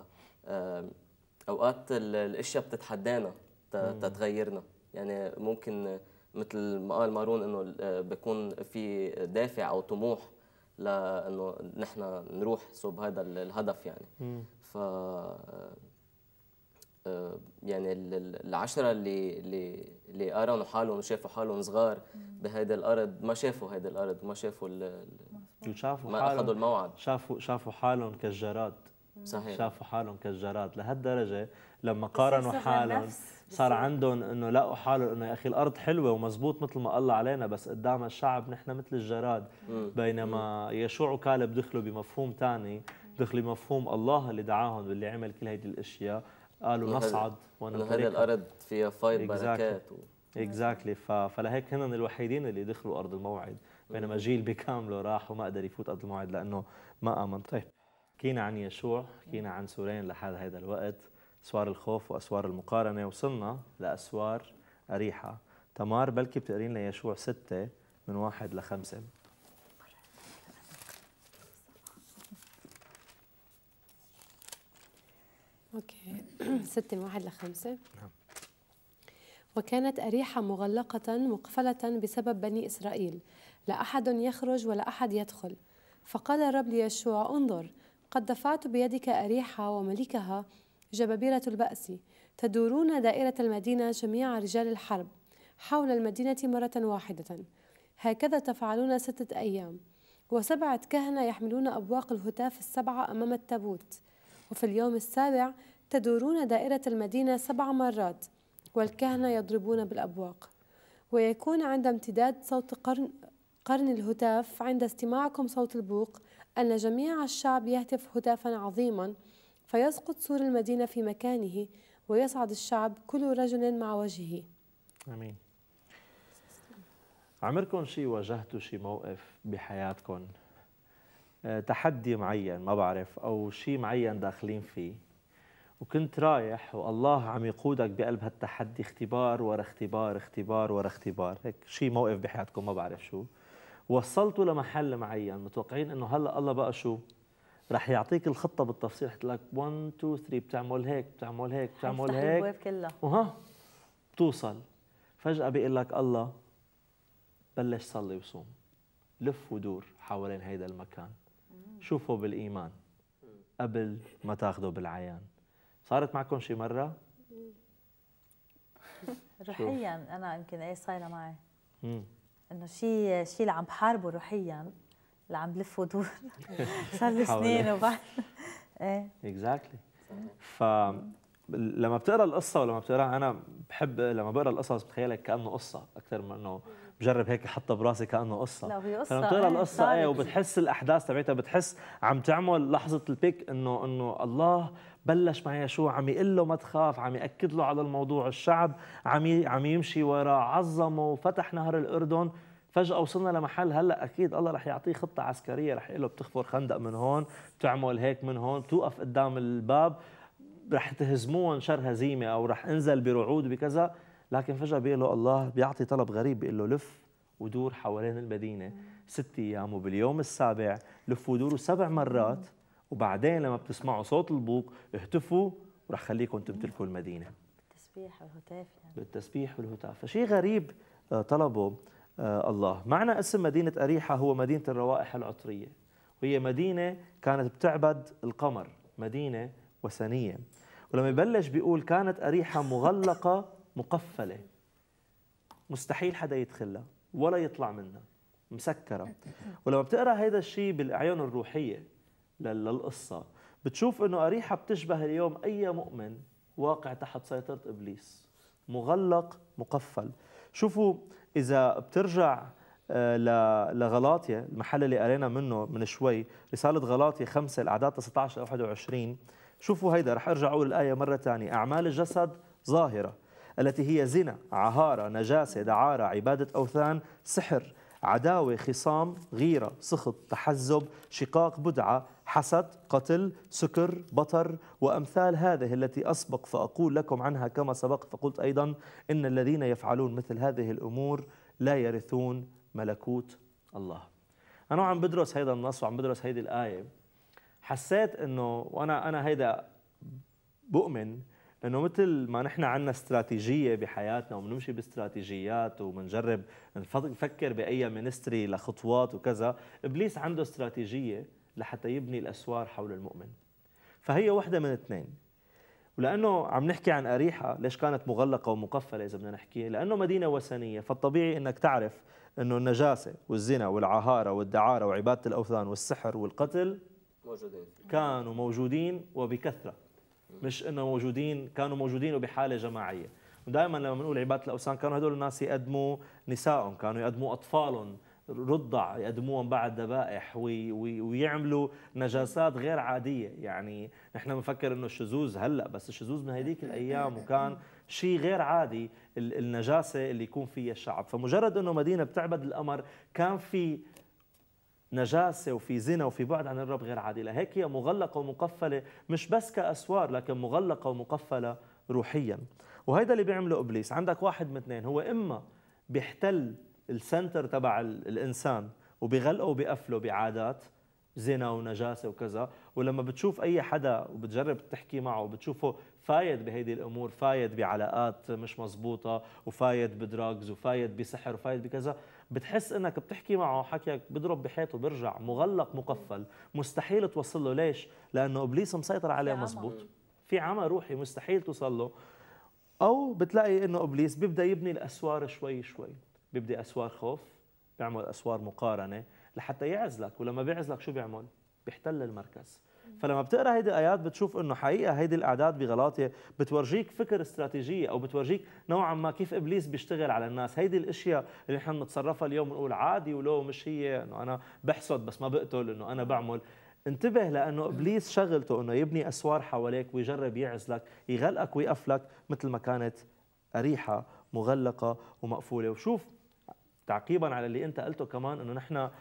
أوقات الأشياء بتتحدانا تتغيرنا. يعني ممكن مثل ما قال مارون إنه بيكون في دافع أو طموح لأنه نحن نروح صوب هذا الهدف يعني. ف يعني العشرة اللي قارنوا حالهم وشافوا حالهم صغار بهيدي الأرض ما شافوا هيدي الأرض وما شافوا ما أخذوا الموعد. شافوا حالهم كالجراد. صحيح. شافوا حالهم كالجراد لهالدرجة لما قارنوا حالهم صار عندهم انه لقوا حالهم انه يا اخي الارض حلوه ومزبوط مثل ما الله علينا، بس قدام الشعب نحن مثل الجراد. بينما يشوع وكالب دخلوا بمفهوم ثاني، دخلوا بمفهوم الله اللي دعاهم باللي عمل كل هذه الاشياء. قالوا نصعد ونمتلكها. هذه الارض فيها فايض بركات. اكزاكتلي. فلهيك هن الوحيدين اللي دخلوا ارض الموعد، بينما جيل بكامله راح وما قدر يفوت ارض الموعد لانه ما امن. طيب حكينا عن يشوع، حكينا عن سورين لحد هذا الوقت، اسوار الخوف واسوار المقارنه، وصلنا لاسوار اريحه. تمار بلكي بتقرين لنا يشوع 6 من 1 ل 5. اوكي 6 من 1 ل 5. نعم. وكانت أريحة مغلقة مقفلة بسبب بني إسرائيل، لا أحد يخرج ولا أحد يدخل. فقال الرب ليشوع: انظر، قد دفعت بيدك أريحة وملكها جبابرة البأس، تدورون دائرة المدينة جميع رجال الحرب حول المدينة مرة واحدة. هكذا تفعلون 6 أيام. و7 كهنة يحملون أبواق الهتاف 7 أمام التابوت. وفي اليوم السابع تدورون دائرة المدينة 7 مرات، والكهنة يضربون بالأبواق. ويكون عند امتداد صوت قرن الهتاف عند استماعكم صوت البوق أن جميع الشعب يهتف هتافا عظيما، فيسقط سور المدينة في مكانه، ويصعد الشعب كل رجل مع وجهه. آمين. عمركم شيء واجهتوا شيء موقف بحياتكم، تحدي معين ما بعرف أو شيء معين داخلين فيه، وكنت رايح والله عم يقودك بقلب هالتحدي، اختبار ورا اختبار، اختبار ورا اختبار، هيك شيء موقف بحياتكم ما بعرف شو، وصلتوا لمحل معين متوقعين انه هلا الله بقى شو رح يعطيك الخطه بالتفصيل، حتى لك 1 2 3 بتعمل هيك بتعمل هيك بتعمل هيك الابواب كلها وها بتوصل. فجاه بيقول لك الله بلش صلي وصوم، لف ودور حوالين هيدا المكان، شوفوا بالايمان قبل ما تاخذوا بالعيان. صارت معكم شي مره؟ روحيا انا يمكن ايه صايره معي انه شيء اللي عم بحاربه روحيا، اللي عم بلف ودور صار لي سنين وبعد ايه اكزاكتلي. فلما بتقرا القصه ولما بتقراها، انا بحب لما بقرا القصص بتخيلها كانه قصه اكثر من انه بجرب هيك احطها براسي كانه قصه. لا هي قصه. فلما بتقرا القصه ايه وبتحس الاحداث تبعتها، بتحس عم تعمل لحظه البيك انه الله بلش مع يشوع عم يقول له ما تخاف، عم ياكد له على الموضوع، الشعب عم يمشي وراه، عظمه وفتح نهر الاردن. فجاه وصلنا لمحل هلا اكيد الله رح يعطيه خطه عسكريه، رح يقول له بتخفر خندق من هون، بتعمل هيك من هون، بتوقف قدام الباب رح تهزموهم شر هزيمه او رح انزل برعود بكذا. لكن فجاه بيقول له الله بيعطي طلب غريب، بيقول له لف ودور حوالين المدينه 6 ايام، وباليوم السابع لف ودوروا 7 مرات، وبعدين لما بتسمعوا صوت البوق اهتفوا ورح خليكم تمتلكوا المدينه. التسبيح والهتاف يعني. بالتسبيح والهتاف. فشيء غريب طلبه الله. معنى اسم مدينه اريحه هو مدينه الروائح العطريه، وهي مدينه كانت بتعبد القمر، مدينه وثنيه. ولما يبلش بيقول كانت اريحه مغلقه مقفله، مستحيل حدا يدخلها ولا يطلع منها، مسكره. ولما بتقرا هذا الشيء بالاعين الروحيه للقصه بتشوف انه اريحه بتشبه اليوم اي مؤمن واقع تحت سيطره ابليس، مغلق مقفل. شوفوا اذا بترجع لغلاطيا، المحل اللي قرينا منه من شوي، رسالة غلاطيا 5 الأعداد 19 إلى 21. شوفوا هيدا، رح أرجع أقول الآية مرة ثانية. أعمال الجسد ظاهرة التي هي زنا، عهارة، نجاسة، دعارة، عبادة أوثان، سحر، عداوة، خصام، غيرة، سخط، تحزب، شقاق، بدعة، حسد، قتل، سكر، بطر، وأمثال هذه التي أسبق فأقول لكم عنها كما سبق فقلت أيضا إن الذين يفعلون مثل هذه الأمور لا يرثون ملكوت الله. أنا عم بدرس هيدا النص وعم بدرس هيدي الآية، حسيت إنه وأنا هيدا بؤمن انه مثل ما نحن عندنا استراتيجيه بحياتنا وبنمشي باستراتيجيات وبنجرب نفكر باي مينستري لخطوات وكذا، ابليس عنده استراتيجيه لحتى يبني الاسوار حول المؤمن. فهي وحده من اثنين. ولانه عم نحكي عن اريحه، ليش كانت مغلقه ومقفله اذا بدنا نحكي؟ لانه مدينه وثنيه، فالطبيعي انك تعرف انه النجاسه والزنا والعهاره والدعاره وعباده الاوثان والسحر والقتل كانوا موجودين وبكثره. مش انه موجودين، كانوا موجودين وبحاله جماعيه. ودائما لما بنقول عباده الاوثان كانوا هدول الناس يقدموا نسائهم، كانوا يقدموا اطفالهم رضع، يقدموهم بعد ذبائح ويعملوا نجاسات غير عاديه. يعني نحن بنفكر انه الشذوذ هلا، بس الشذوذ من هذيك الايام وكان شيء غير عادي النجاسه اللي يكون فيها الشعب. فمجرد انه مدينه بتعبد القمر كان في نجاسة وفي زنا وفي بعد عن الرب غير عادي. لهيك هي مغلقة ومقفلة، مش بس كأسوار لكن مغلقة ومقفلة روحيا. وهيدا اللي بيعمله إبليس. عندك واحد من اثنين، هو إما بيحتل السنتر تبع الإنسان وبيغلقه وبيقفله بعادات زنا ونجاسة وكذا، ولما بتشوف أي حدا وبتجرب تحكي معه وبتشوفه فايد بهيدي الأمور، فايد بعلاقات مش مزبوطة وفايد بدراجز وفايد بسحر وفايد بكذا، بتحس انك بتحكي معه حكيك بضرب بحيطه بيرجع مغلق مقفل، مستحيل توصل له. ليش؟ لانه ابليس مسيطر عليه مزبوط، في عمى روحي مستحيل توصل له. او بتلاقي انه ابليس بيبدا يبني الاسوار شوي شوي، بيبدا اسوار خوف، بيعمل اسوار مقارنه لحتى يعزلك، ولما بيعزلك شو بيعمل؟ بيحتل المركز. فلما بتقرا هيدي الايات بتشوف انه حقيقه هيدي الاعداد بغلاطيا بتورجيك فكر استراتيجيه، او بتورجيك نوعا ما كيف ابليس بيشتغل على الناس. هيدي الاشياء اللي نحن بنتصرفها اليوم بنقول عادي ولو مش هي، انه انا بحسد بس ما بقتل، انه انا بعمل. انتبه، لانه ابليس شغلته انه يبني اسوار حواليك ويجرب يعزلك، يغلقك ويقفلك مثل ما كانت اريحه مغلقه ومقفوله. وشوف تعقيبا على اللي انت قلته كمان، انه نحن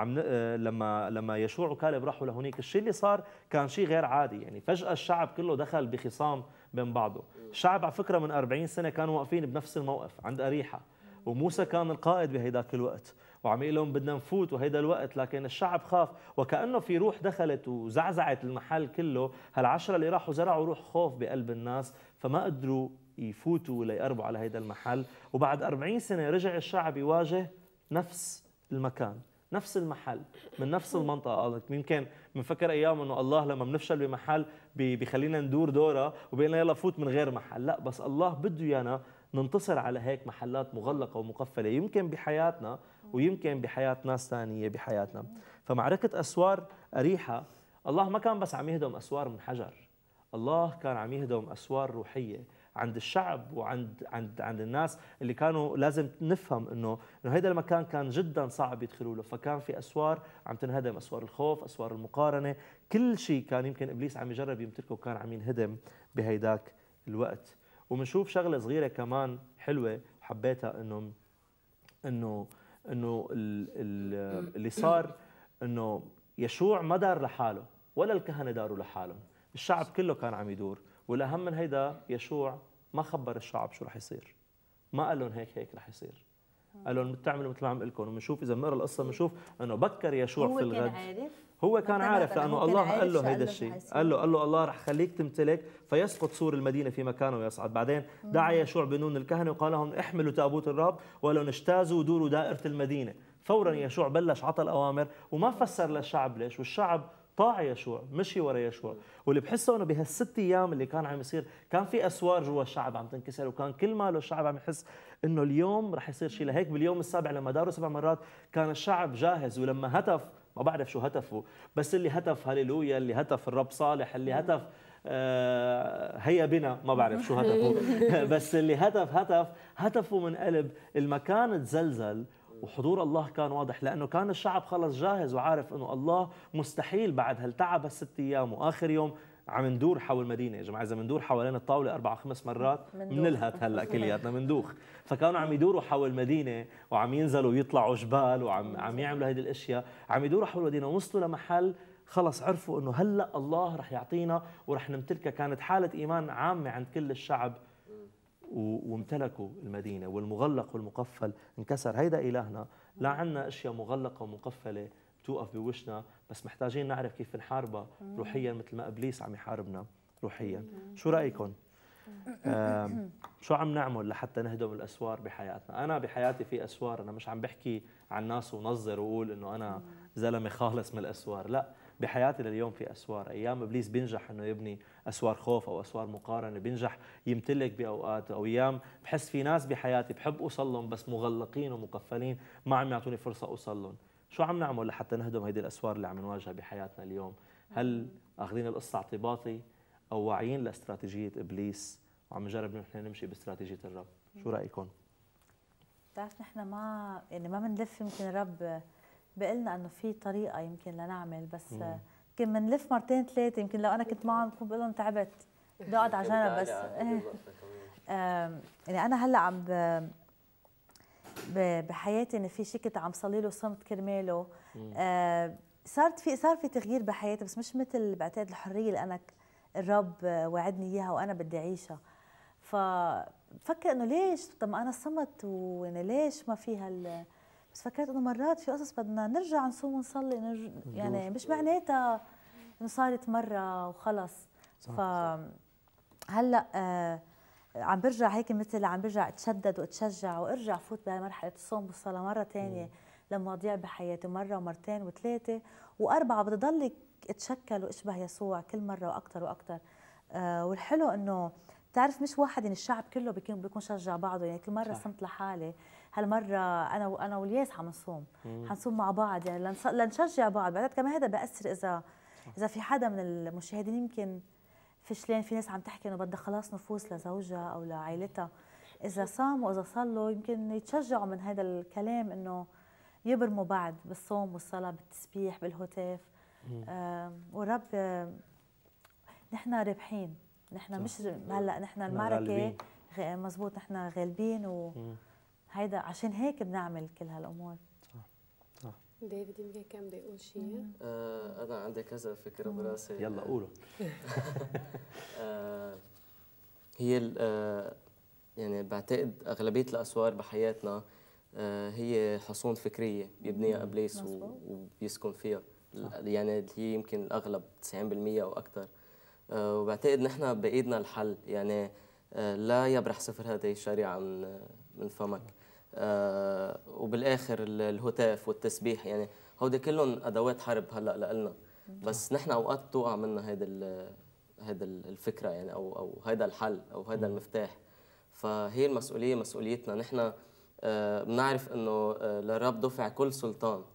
لما يشوع وكالب راحوا لهونيك، الشيء اللي صار كان شيء غير عادي. يعني فجأة الشعب كله دخل بخصام بين بعضه. الشعب على فكرة من 40 سنة كانوا واقفين بنفس الموقف عند أريحة، وموسى كان القائد بهيداك الوقت وعم يقول لهم بدنا نفوت وهيدا الوقت، لكن الشعب خاف، وكأنه في روح دخلت وزعزعت المحل كله. هالعشرة اللي راحوا زرعوا روح خوف بقلب الناس، فما قدروا يفوتوا ولا يقربوا على هيدا المحل. وبعد 40 سنة رجع الشعب يواجه نفس المكان، نفس المحل، من نفس المنطقة. يمكن بنفكر أيام إنه الله لما بنفشل بمحل بيخلينا ندور دورة وبيقول لنا يلا فوت من غير محل. لا، بس الله بده إيانا ننتصر على هيك محلات مغلقة ومقفلة، يمكن بحياتنا ويمكن بحياة ناس ثانية بحياتنا. فمعركة أسوار أريحة، الله ما كان بس عم يهدم أسوار من حجر، الله كان عم يهدم أسوار روحية عند الشعب وعند الناس اللي كانوا لازم نفهم انه هذا المكان كان جدا صعب يدخلوا له. فكان في اسوار عم تنهدم، اسوار الخوف، اسوار المقارنه، كل شيء كان يمكن ابليس عم يجرب يمتلكه وكان عم ينهدم بهيداك الوقت. وبنشوف شغله صغيره كمان حلوه حبيتها، انه اللي صار انه يشوع ما دار لحاله ولا الكهنه داروا لحالهم، الشعب كله كان عم يدور. والأهم من هيدا يشوع ما خبر الشعب شو رح يصير، ما قال لهم هيك رح يصير، قال لهم بتعملوا مثل ما عم لكم. وبنشوف إذا بنقرا القصة بنشوف إنه بكر يشوع في الغد. هو كان عارف لأنه الله قال له هيدا الشيء، قال له الله رح خليك تمتلك فيسقط سور المدينة في مكانه ويصعد. بعدين دعا يشوع بنون الكهنة وقال لهم احملوا تابوت الرب ولو اجتازوا ودوروا دائرة المدينة. فورا يشوع بلش عطى الأوامر وما فسر للشعب ليش، والشعب طاع يشوع، مشي ورا يشوع. واللي بحسه انه بهالست ايام اللي كان عم يصير كان في اسوار جوا الشعب عم تنكسر، وكان كل ماله الشعب عم يحس انه اليوم رح يصير شيء. لهيك باليوم السابع لما داروا 7 مرات كان الشعب جاهز، ولما هتف، ما بعرف شو هتفوا، بس اللي هتف هاليلويا، اللي هتف الرب صالح، اللي هتف هيا بنا، ما بعرف شو هتفوا بس اللي هتفوا من قلب المكان، تزلزل وحضور الله كان واضح، لانه كان الشعب خلص جاهز وعارف انه الله مستحيل بعد هالتعب هال6 ايام واخر يوم عم ندور حول المدينه. يا جماعه اذا بندور حوالين الطاوله 4 و5 مرات بنلهت هلا كلياتنا بندوخ. فكانوا عم يدوروا حول المدينه وعم ينزلوا ويطلعوا جبال وعم يعملوا هذه الاشياء، عم يدوروا حول المدينه ووصلوا لمحل خلص عرفوا انه هلا الله رح يعطينا ورح نمتلكها. كانت حاله ايمان عامه عند كل الشعب وامتلكوا المدينه، والمغلق والمقفل انكسر. هيدا الهنا، لا عندنا اشياء مغلقه ومقفله بتوقف بوشنا، بس محتاجين نعرف كيف نحاربها روحيا مثل ما ابليس عم يحاربنا روحيا. شو رايكم؟ شو عم نعمل لحتى نهدم الاسوار بحياتنا؟ انا بحياتي في اسوار، انا مش عم بحكي عن ناس ونظر واقول انه انا زلمه خالص من الاسوار، لا، بحياتي لليوم في اسوار. ايام ابليس بينجح انه يبني اسوار خوف او اسوار مقارنه، بينجح يمتلك باوقات، او ايام بحس في ناس بحياتي بحب اوصل لهم بس مغلقين ومقفلين ما عم يعطوني فرصه اوصل لهم. شو عم نعمل لحتى نهدم هيدي الاسوار اللي عم نواجهها بحياتنا اليوم؟ هل اخذين القصه اعتباطي او واعيين لاستراتيجيه ابليس وعم نجرب نحن نمشي باستراتيجيه الرب؟ شو رايكم؟ بتعرف نحن ما بنلف، يمكن الرب بقلنا انه في طريقه يمكن لنعمل، بس يمكن بنلف مرتين ثلاثه. يمكن لو انا كنت معهم بكون بقول لهم تعبت بدي اقعد على جنب. بس يعني انا هلا عم بحياتي ان في شيء كنت عم صلي له صمت كرماله. صار في تغيير بحياتي، بس مش مثل بعتقد الحريه اللي انا الرب وعدني اياها وانا بدي اعيشها. ففكر انه ليش طب ما انا صمت، ويعني ليش ما في بس فكرت انه مرات في قصص بدنا نرجع نصوم ونصلي، يعني مش معناتها انه صارت مره وخلص. هلا عم برجع هيك، مثل عم برجع اتشدد واتشجع وارجع فوت بمرحله الصوم والصلاه مره ثانيه لمواضيع بحياتي، مره ومرتين وثلاثه واربعه بدي ضل اتشكل واشبه يسوع كل مره واكثر واكثر. والحلو انه بتعرف مش واحد، يعني الشعب كله بيكون شجع بعضه. يعني كل مره صمت لحالي، هالمره انا والياس عم نصوم، حنصوم مع بعض يعني لنشجع بعض. بعد كمان هذا بأثر اذا في حدا من المشاهدين يمكن فشلان، في ناس عم تحكي انه بدها خلاص نفوس لزوجها او لعائلتها، اذا صاموا واذا صلوا يمكن يتشجعوا من هذا الكلام، انه يبرموا بعض بالصوم والصلاه بالتسبيح بالهتاف. والرب نحن رابحين، نحن مش هلا نحن المعركه مزبوط، نحن غالبين، وهيدا عشان هيك بنعمل كل هالامور. صح. ديفيد يمكن كان بده يقول شيء. انا عندي كذا فكره براسي. يلا قولوا. هي يعني بعتقد اغلبيه الاسوار بحياتنا هي حصون فكريه بيبنيها ابليس وبيسكن فيها، يعني هي يمكن الاغلب 90% او اكثر. وبعتقد نحن بايدنا الحل، يعني لا يبرح سفر هذه الشريعه من فمك. وبالاخر الهتاف والتسبيح، يعني هودي كلهم ادوات حرب هلا لنا، بس نحن اوقات توقع منا هيدا الفكره، يعني او هيدا الحل او هيدا المفتاح. فهي المسؤوليه مسؤوليتنا نحن. بنعرف انه للرب دفع كل سلطان،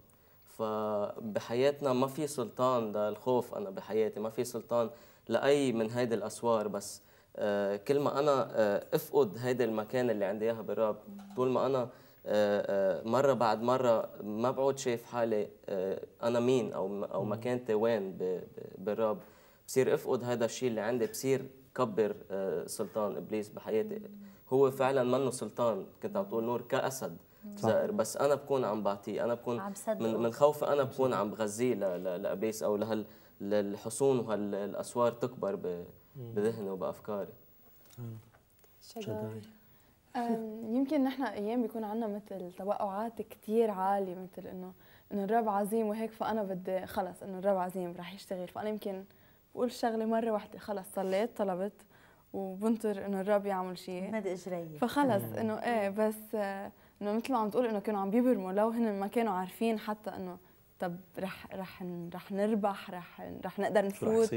فبحياتنا ما في سلطان للخوف. انا بحياتي ما في سلطان لاي من هيدي الاسوار، بس كل ما انا افقد هيدا المكان اللي عندي اياها بالرب، طول ما انا مره بعد مره ما بعود شايف حالي انا مين او مكانتي وين بالرب، بصير افقد هذا الشيء اللي عندي، بصير كبر سلطان ابليس بحياتي. هو فعلا منه سلطان، كنت عم تقول نور كاسد زائر، بس انا بكون عم بعطيه، انا بكون من خوفي انا بكون عم بغذيه لابليس او للحصون وهالاسوار تكبر بذهني وبافكاري. شداي. يمكن نحن ايام بيكون عندنا مثل توقعات كثير عاليه، مثل انه الرب عظيم وهيك، فانا بدي خلص انه الرب عظيم رح يشتغل. فانا يمكن بقول شغله مره واحده، خلص صليت طلبت وبنطر انه الرب يعمل شيء مادة اجريه، فخلص انه ايه، بس انه مثل ما عم تقول انه كانوا عم بيبرموا، لو هن ما كانوا عارفين حتى انه طب رح نربح، رح نقدر نفوت،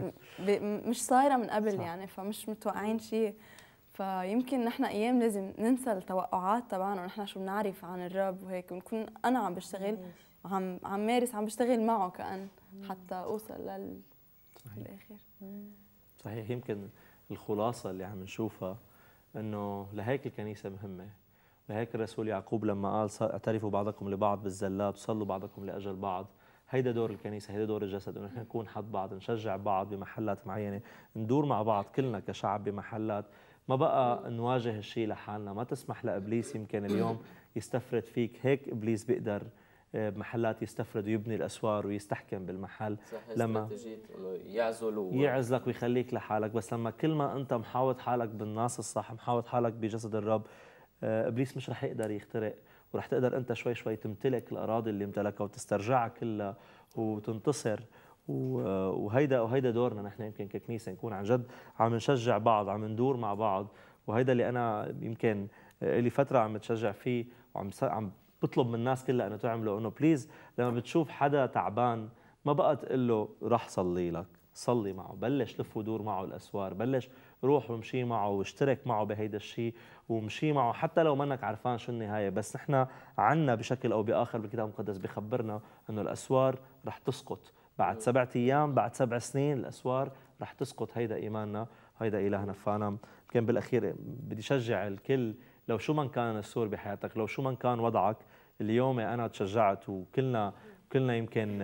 مش صايره من قبل صح. يعني فمش متوقعين شيء. فيمكن نحن ايام لازم ننسى التوقعات تبعنا، ونحن شو بنعرف عن الرب وهيك، ونكون انا عم بشتغل عم مارس، عم بشتغل معه كأن حتى اوصل للاخر. صحيح. يمكن الخلاصه اللي عم نشوفها انه لهيك الكنيسه مهمه، لهيك الرسول يعقوب لما قال اعترفوا بعضكم لبعض بالزلات وصلوا بعضكم لاجل بعض، هيدا دور الكنيسه، هيدا دور الجسد، انه نحن نكون حد بعض، نشجع بعض بمحلات معينه، ندور مع بعض كلنا كشعب بمحلات. ما بقى نواجه الشيء لحالنا، ما تسمح لابليس يمكن اليوم يستفرد فيك. هيك ابليس بيقدر بمحلات يستفرد ويبني الاسوار ويستحكم بالمحل، لما يعزلك ويخليك لحالك. بس لما كل ما انت محاوط حالك بالناس الصح، محاوط حالك بجسد الرب، ابليس مش رح يقدر يخترق، ورح تقدر انت شوي شوي تمتلك الاراضي اللي امتلكها وتسترجعها كلها وتنتصر. وهيدا دورنا نحن يمكن ككنيسه، نكون عن جد عم نشجع بعض، عم ندور مع بعض. وهيدا اللي انا يمكن لي فتره عم بتشجع فيه، وعم بطلب من الناس كلها انه تعملوا، انه بليز لما بتشوف حدا تعبان ما بقى تقول له رح صلي لك، صلي معه، بلش لف ودور معه الاسوار، بلش روح ومشي معه واشترك معه بهيدا الشيء ومشي معه، حتى لو منك عرفان شو النهايه. بس نحن عنا بشكل او باخر بالكتاب المقدس بخبرنا انه الاسوار رح تسقط بعد 7 ايام، بعد 7 سنين الاسوار رح تسقط. هيدا ايماننا، هيدا الهنا. فانا يمكن بالاخير بدي شجع الكل، لو شو ما كان السور بحياتك، لو شو ما كان وضعك، اليوم انا تشجعت، وكلنا يمكن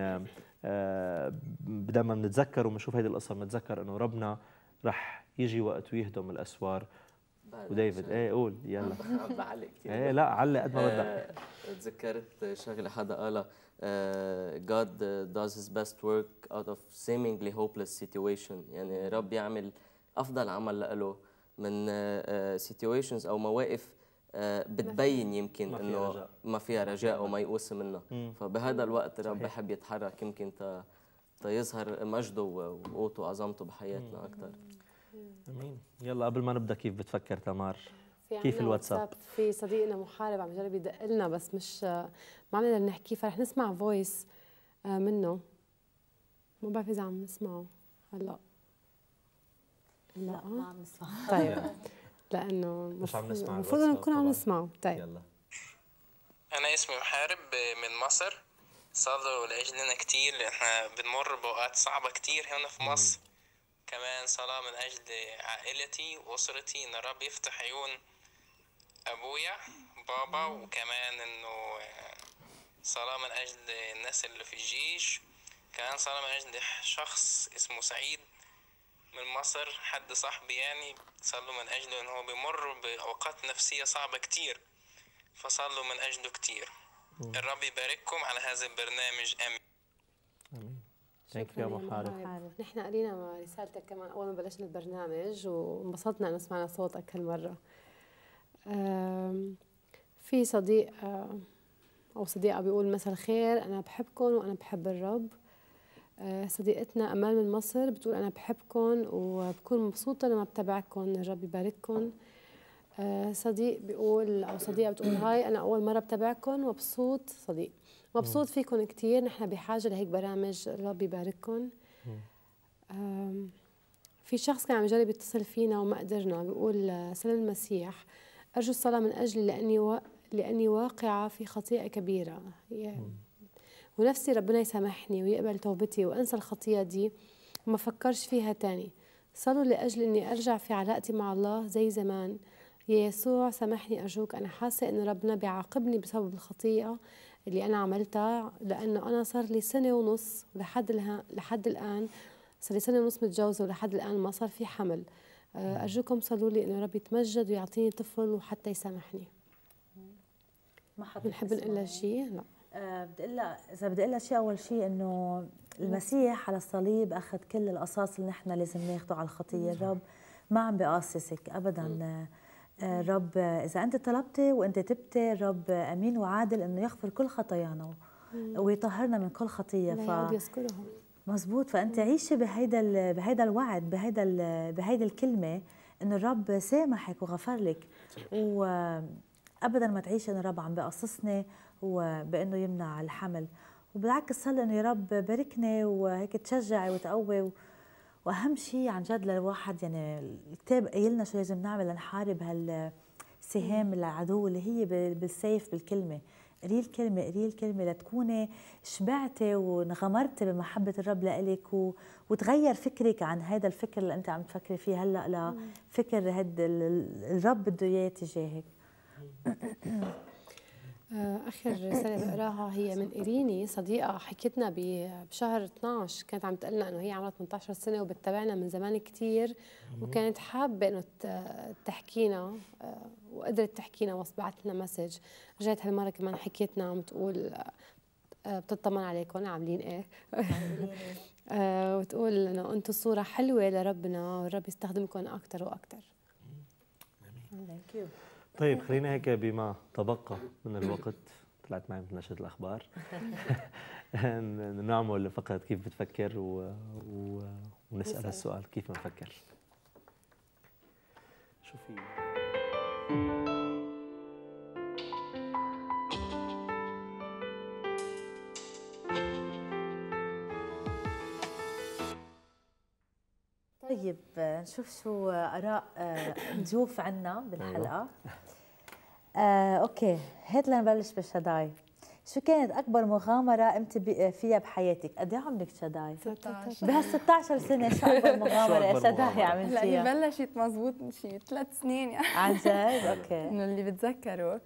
لما بنتذكر وبنشوف هيدي القصه بنتذكر انه ربنا رح يجي وقت ويهدم الاسوار. وديفيد قول يلا. بعلق لا علق قد ما بدك. تذكرت شغله حدا قالها، God does his best work out of seemingly hopeless situation. يعني رب يعمل افضل عمل له من situations او مواقف بتبين يمكن انه ما فيها رجاء وما يقوس منها. فبهذا الوقت الرب بحب يتحرك يمكن تيظهر مجده وقوته وعظمته بحياتنا اكثر. امين. يلا قبل ما نبدا، كيف بتفكر تمار؟ كيف الواتساب؟ في صديقنا محارب عم يجرب يدق لنا بس مش ما عم نقدر نحكي، فرح نسمع فويس منه. ما بعرف اذا عم نسمعه هلا. لا ما عم نسمع. طيب لانه المفروض نكون عم نسمعه. طيب يلا. انا اسمي محارب من مصر. صلوا لاجلنا كثير لان احنا بنمر باوقات صعبه كثير هنا في مصر. كمان صلاة من أجل عائلتي وأسرتي، إن الرب يفتح عيون أبويا بابا، وكمان إنه صلاة من أجل الناس اللي في الجيش. كمان صلاة من أجل شخص اسمه سعيد من مصر، حد صاحبي يعني، صلوا من أجله إنه هو بيمر بأوقات نفسية صعبة كتير، فصلوا من أجله كتير. الرب يبارككم على هذا البرنامج. آمين. ثانك يو محارب. نحن قرينا رسالتك كمان اول ما بلشنا البرنامج، وانبسطنا انه سمعنا صوتك هالمره. في صديق او صديقه بيقول مساء الخير، انا بحبكم وانا بحب الرب. صديقتنا امال من مصر بتقول انا بحبكم وبكون مبسوطه لما بتابعكم، الرب يبارككم. صديق بيقول او صديقه بتقول هاي انا اول مره بتابعكم ومبسوط. صديق مبسوط فيكم كتير، نحن بحاجة لهيك برامج، الرب يبارككم. في شخص كان عم يجرب يتصل فينا وما قدرنا، بيقول سلام المسيح، أرجو الصلاة من أجل لأني واقعة في خطيئة كبيرة، ونفسي ربنا يسامحني ويقبل توبتي وأنسى الخطيئة دي وما فكرش فيها تاني. صلوا لأجل أني أرجع في علاقتي مع الله زي زمان. يا يسوع سامحني أرجوك، أنا حاسة أن ربنا بيعاقبني بسبب الخطيئة اللي أنا عملتها، لأنه أنا صار لي 1.5 سنة لحد الآن صار لي 1.5 سنة متجوزة ولحد الآن ما صار في حمل. أرجوكم صلوا لي إنه ربي يتمجد ويعطيني طفل وحتى يسامحني. ما حد بنحب نقول لها شيء؟ لا. إذا بدي أقول لها شيء، أول شيء إنه المسيح على الصليب أخذ كل القصاص اللي نحن لازم ناخده على الخطية. الرب ما عم بيقاصصك أبدا. الرب إذا أنت طلبتي وأنت تبتي، الرب أمين وعادل إنه يغفر كل خطايانا ويطهرنا من كل خطية. يذكرهم مزبوط. فأنت عيشي بهيدا الوعد، بهيدا الكلمة إنه الرب سامحك وغفر لك، وأبدا ما تعيشي إنه الرب عم بيقصصني وبإنه يمنع الحمل. وبالعكس صلي إنه يا رب باركني وهيك تشجعي وتقوي. واهم شيء عن جد للواحد، يعني الكتاب قايل لنا شو لازم نعمل لنحارب هالسهام العدو اللي هي بالسيف بالكلمه. قري الكلمه لتكوني شبعتي وانغمرتي بمحبه الرب لإلك، وتغير فكرك عن هذا الفكر اللي انت عم تفكري فيه هلا لفكر الرب بده اياه تجاهك. آخر رسالة بقراها هي من إيريني صديقة حكيتنا بشهر 12 كانت عم تقلنا إنه هي عمرها 18 سنة وبتتابعنا من زمان كتير وكانت حابة إنه تحكينا وقدرت تحكينا وبعثت لنا مسج. رجعت هالمرة كمان حكيتنا عم تقول بتطمن عليكم عاملين إيه وتقول إنه أنتم صورة حلوة لربنا والرب يستخدمكم أكتر وأكتر. طيب خلينا هيك بما تبقى من الوقت طلعت معي مثل نشرة الأخبار نعمل فقط كيف بتفكر ونسأل هالسؤال كيف بنفكر. شو في طيب نشوف شو آراء ضيوف عنا بالحلقة. أوكي هات لنبلش بشداي. شو كانت أكبر مغامرة قمت فيها بحياتك؟ قد إيه عمرك شداي؟ 16 بهال 16 سنة شو أكبر مغامرة يا شداي عملتيها؟ لا هي بلشت مزبوط شي 3 سنين يعني عن جد؟ أوكي من اللي بتذكره.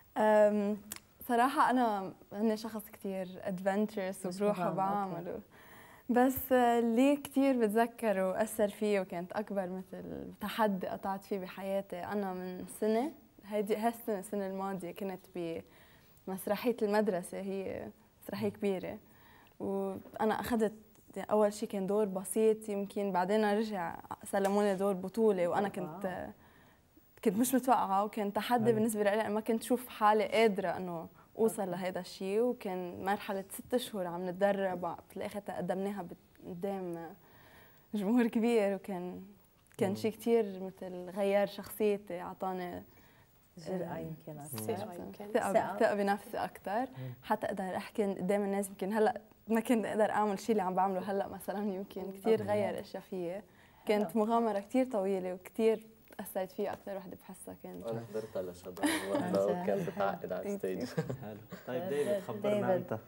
صراحة أنا شخص كتير ادفنتشرس وبروح وبعمل بس اللي كتير بتذكره وأثر فيه وكانت أكبر مثل تحدي قطعت فيه بحياتي. أنا من سنة السنة الماضية كنت بمسرحية المدرسة، هي مسرحية كبيرة وأنا أخذت أول شيء كان دور بسيط يمكن بعدين رجع سلموني دور بطولة وأنا كنت مش متوقعة وكان تحدي بالنسبة لي. ما كنت شوف حالي قادرة إنه أوصل لهذا الشيء وكان مرحلة 6 شهور عم نتدرب بالآخر قدمناها قدام جمهور كبير وكان شيء كتير مثل غير شخصيتي أعطاني جرأة يمكن ثقة بنفسي أكثر حتى أقدر أحكي قدام الناس. يمكن هلا ما كنت أقدر أعمل الشيء اللي عم بعمله هلا مثلا يمكن كتير غير أشياء فيي. كانت مغامرة كتير طويلة وكتير أثرت فيها أكثر وحدة بحسها كانت. أنا حضرتها لشباب وقتها وكان بتعقد على الستيج. حلو. طيب ديفيد خبرنا أنت.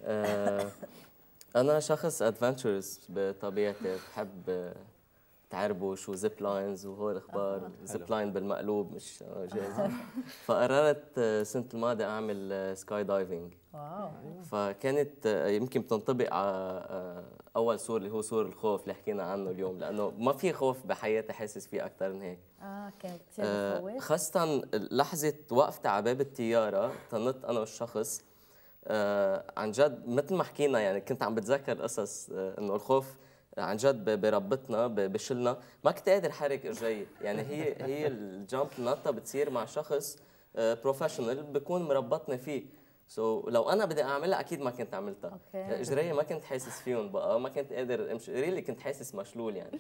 أنا شخص ادفنتشرز بطبيعتي، بحب تعربش وزيب لاينز وهول الأخبار. زيب لاين بالمقلوب مش جاهز. فقررت السنة الماضية أعمل سكاي دايفنج. واو. فكانت يمكن بتنطبق على أول سور اللي هو سور الخوف اللي حكينا عنه اليوم، لأنه ما في خوف بحياتي حاسس فيه أكثر من هيك. كانت كثير بتخوف. خاصة لحظة وقفتي على باب الطيارة طنت أنا والشخص. عن جد مثل ما حكينا يعني كنت عم بتذكر قصص إنه الخوف عن جد بربطنا بشلنا. ما كنت قادر حرك رجلي يعني هي الجامب نطة بتصير مع شخص بروفيشنال بكون مربطني فيه. لو انا بدي اعملها اكيد ما كنت عملتها. اجري ما كنت حاسس فيهم بقى، ما كنت قادر امشي ريلي، كنت حاسس مشلول يعني.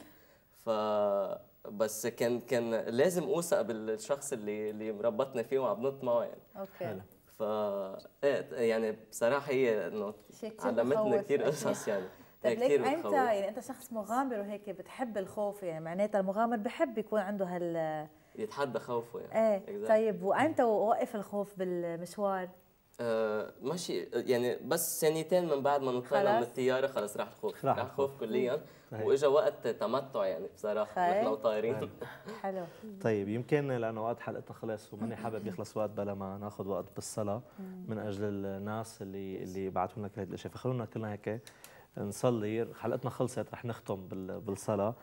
بس كان لازم اوثق بالشخص اللي مربطني فيه وعم بنط معه يعني. اوكي. يعني بصراحه هي انه علمتني كثير قصص يعني. طيب ليك انت يعني انت شخص مغامر وهيك بتحب الخوف، يعني معناتها المغامر بحب يكون عنده يتحدى خوفه يعني. ايه طيب وانت وقف الخوف بالمشوار؟ ماشي يعني بس ثانيتين من بعد ما نطلعنا من الطياره خلص راح الخوف، راح الخوف كليا. واجا وقت تمتع يعني بصراحه نحن وطايرين. حلو. طيب يمكن لانه وقت حلقتنا خلص وماني حابب يخلص وقت بلا ما ناخذ وقت بالصلاه من اجل الناس اللي بعثوا لنا كل هذه الاشياء، فخلونا كلنا هيك نصلي. حلقتنا خلصت رح نختم بالصلاه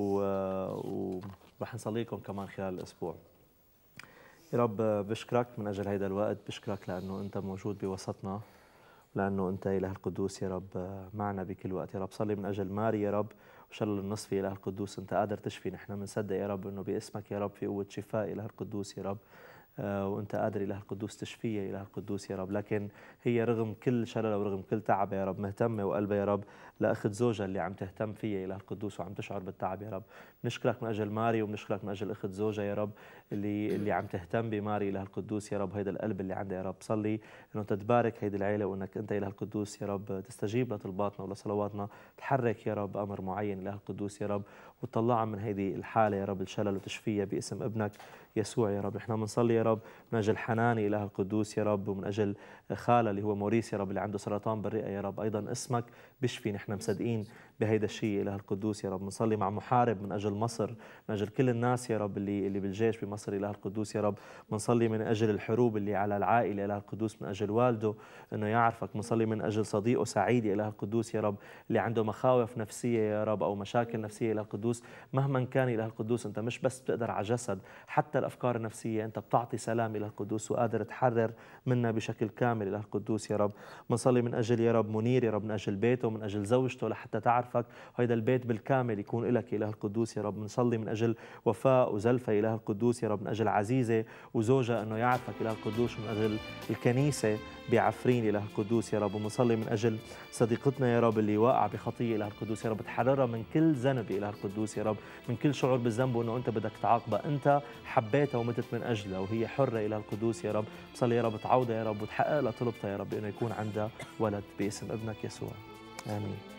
ورح نصلي لكم كمان خلال الاسبوع. يا رب بشكرك من أجل هيدا الوقت، بشكرك لأنه أنت موجود بوسطنا، لأنه أنت إله القدوس يا رب معنا بكل وقت. يا رب صلي من أجل ماري يا رب وشلل النصف إله القدوس، أنت قادر تشفي. نحن بنصدق يا رب أنه باسمك يا رب في قوة شفاء إله القدوس يا رب، وأنت قادر إله القدوس تشفيها إله القدوس يا رب. لكن هي رغم كل شلل ورغم كل تعب يا رب مهتمة وقلبها يا رب لأخذ زوجها اللي عم تهتم فيها إله القدوس وعم تشعر بالتعب يا رب. بنشكرك من أجل ماري وبنشكرك من أجل أخذ زوجها يا رب اللي عم تهتم بماري إله القدوس يا رب. هيدا القلب اللي عندها يا رب صلي إنه تتبارك هيدي العيلة وإنك أنت إله القدوس يا رب تستجيب لطلباتنا ولصلواتنا، تحرك يا رب أمر معين إله القدوس يا رب وتطلعها من هيدي الحالة يا رب الشلل وتشفيها باسم ابنك يسوع يا رب. نحن بنصلي يا رب من أجل حناني إله القدوس يا رب ومن أجل خالة اللي هو موريس يا رب اللي عنده سرطان بالرئة يا رب، أيضا اسمك بشفي. نحن مصدقين بهيدا الشيء إله القدوس يا رب. بنصلي مع محارب من أجل مصر، من أجل كل الناس يا رب اللي بالجيش بمصر مصر إله القدوس يا رب. بنصلي من أجل الحروب اللي على العائلة إله القدوس، من أجل والده إنه يعرفك. بنصلي من أجل صديقه سعيد إله القدوس يا رب اللي عنده مخاوف نفسية يا رب أو مشاكل نفسية إله القدوس. مهما كان إله القدوس أنت مش بس بتقدر على جسد، حتى الأفكار النفسية أنت بتعطي سلام إله القدوس وقادر تحرر منا بشكل كامل إله القدوس يا رب. بنصلي من أجل يا رب منير يا رب، من أجل بيته ومن أجل زوجته لحتى تعرفك وهيدا البيت بالكامل يكون لك إله القدوس يا رب. بنصلي من أجل وفاء وزلفة إله القدوس يا رب، من أجل عزيزة وزوجها أنه يعرفك إله القدوس، ومن أجل الكنيسة بعفرين إله القدوس يا رب. وبنصلي من أجل صديقتنا يا رب اللي واقعة بخطية إله القدوس يا رب، تحررها من كل ذنب إله القدوس يا رب، من كل شعور بالذنب وأنه أنت بدك تعاقبها. أنت حبيتها ومتت من أجلها وهي حرة إله القدوس يا رب. بصلي يا رب تعوضها يا رب وتحقق لها طلبتها يا رب إنه يكون عندها ولد باسم ابنك يسوع، آمين.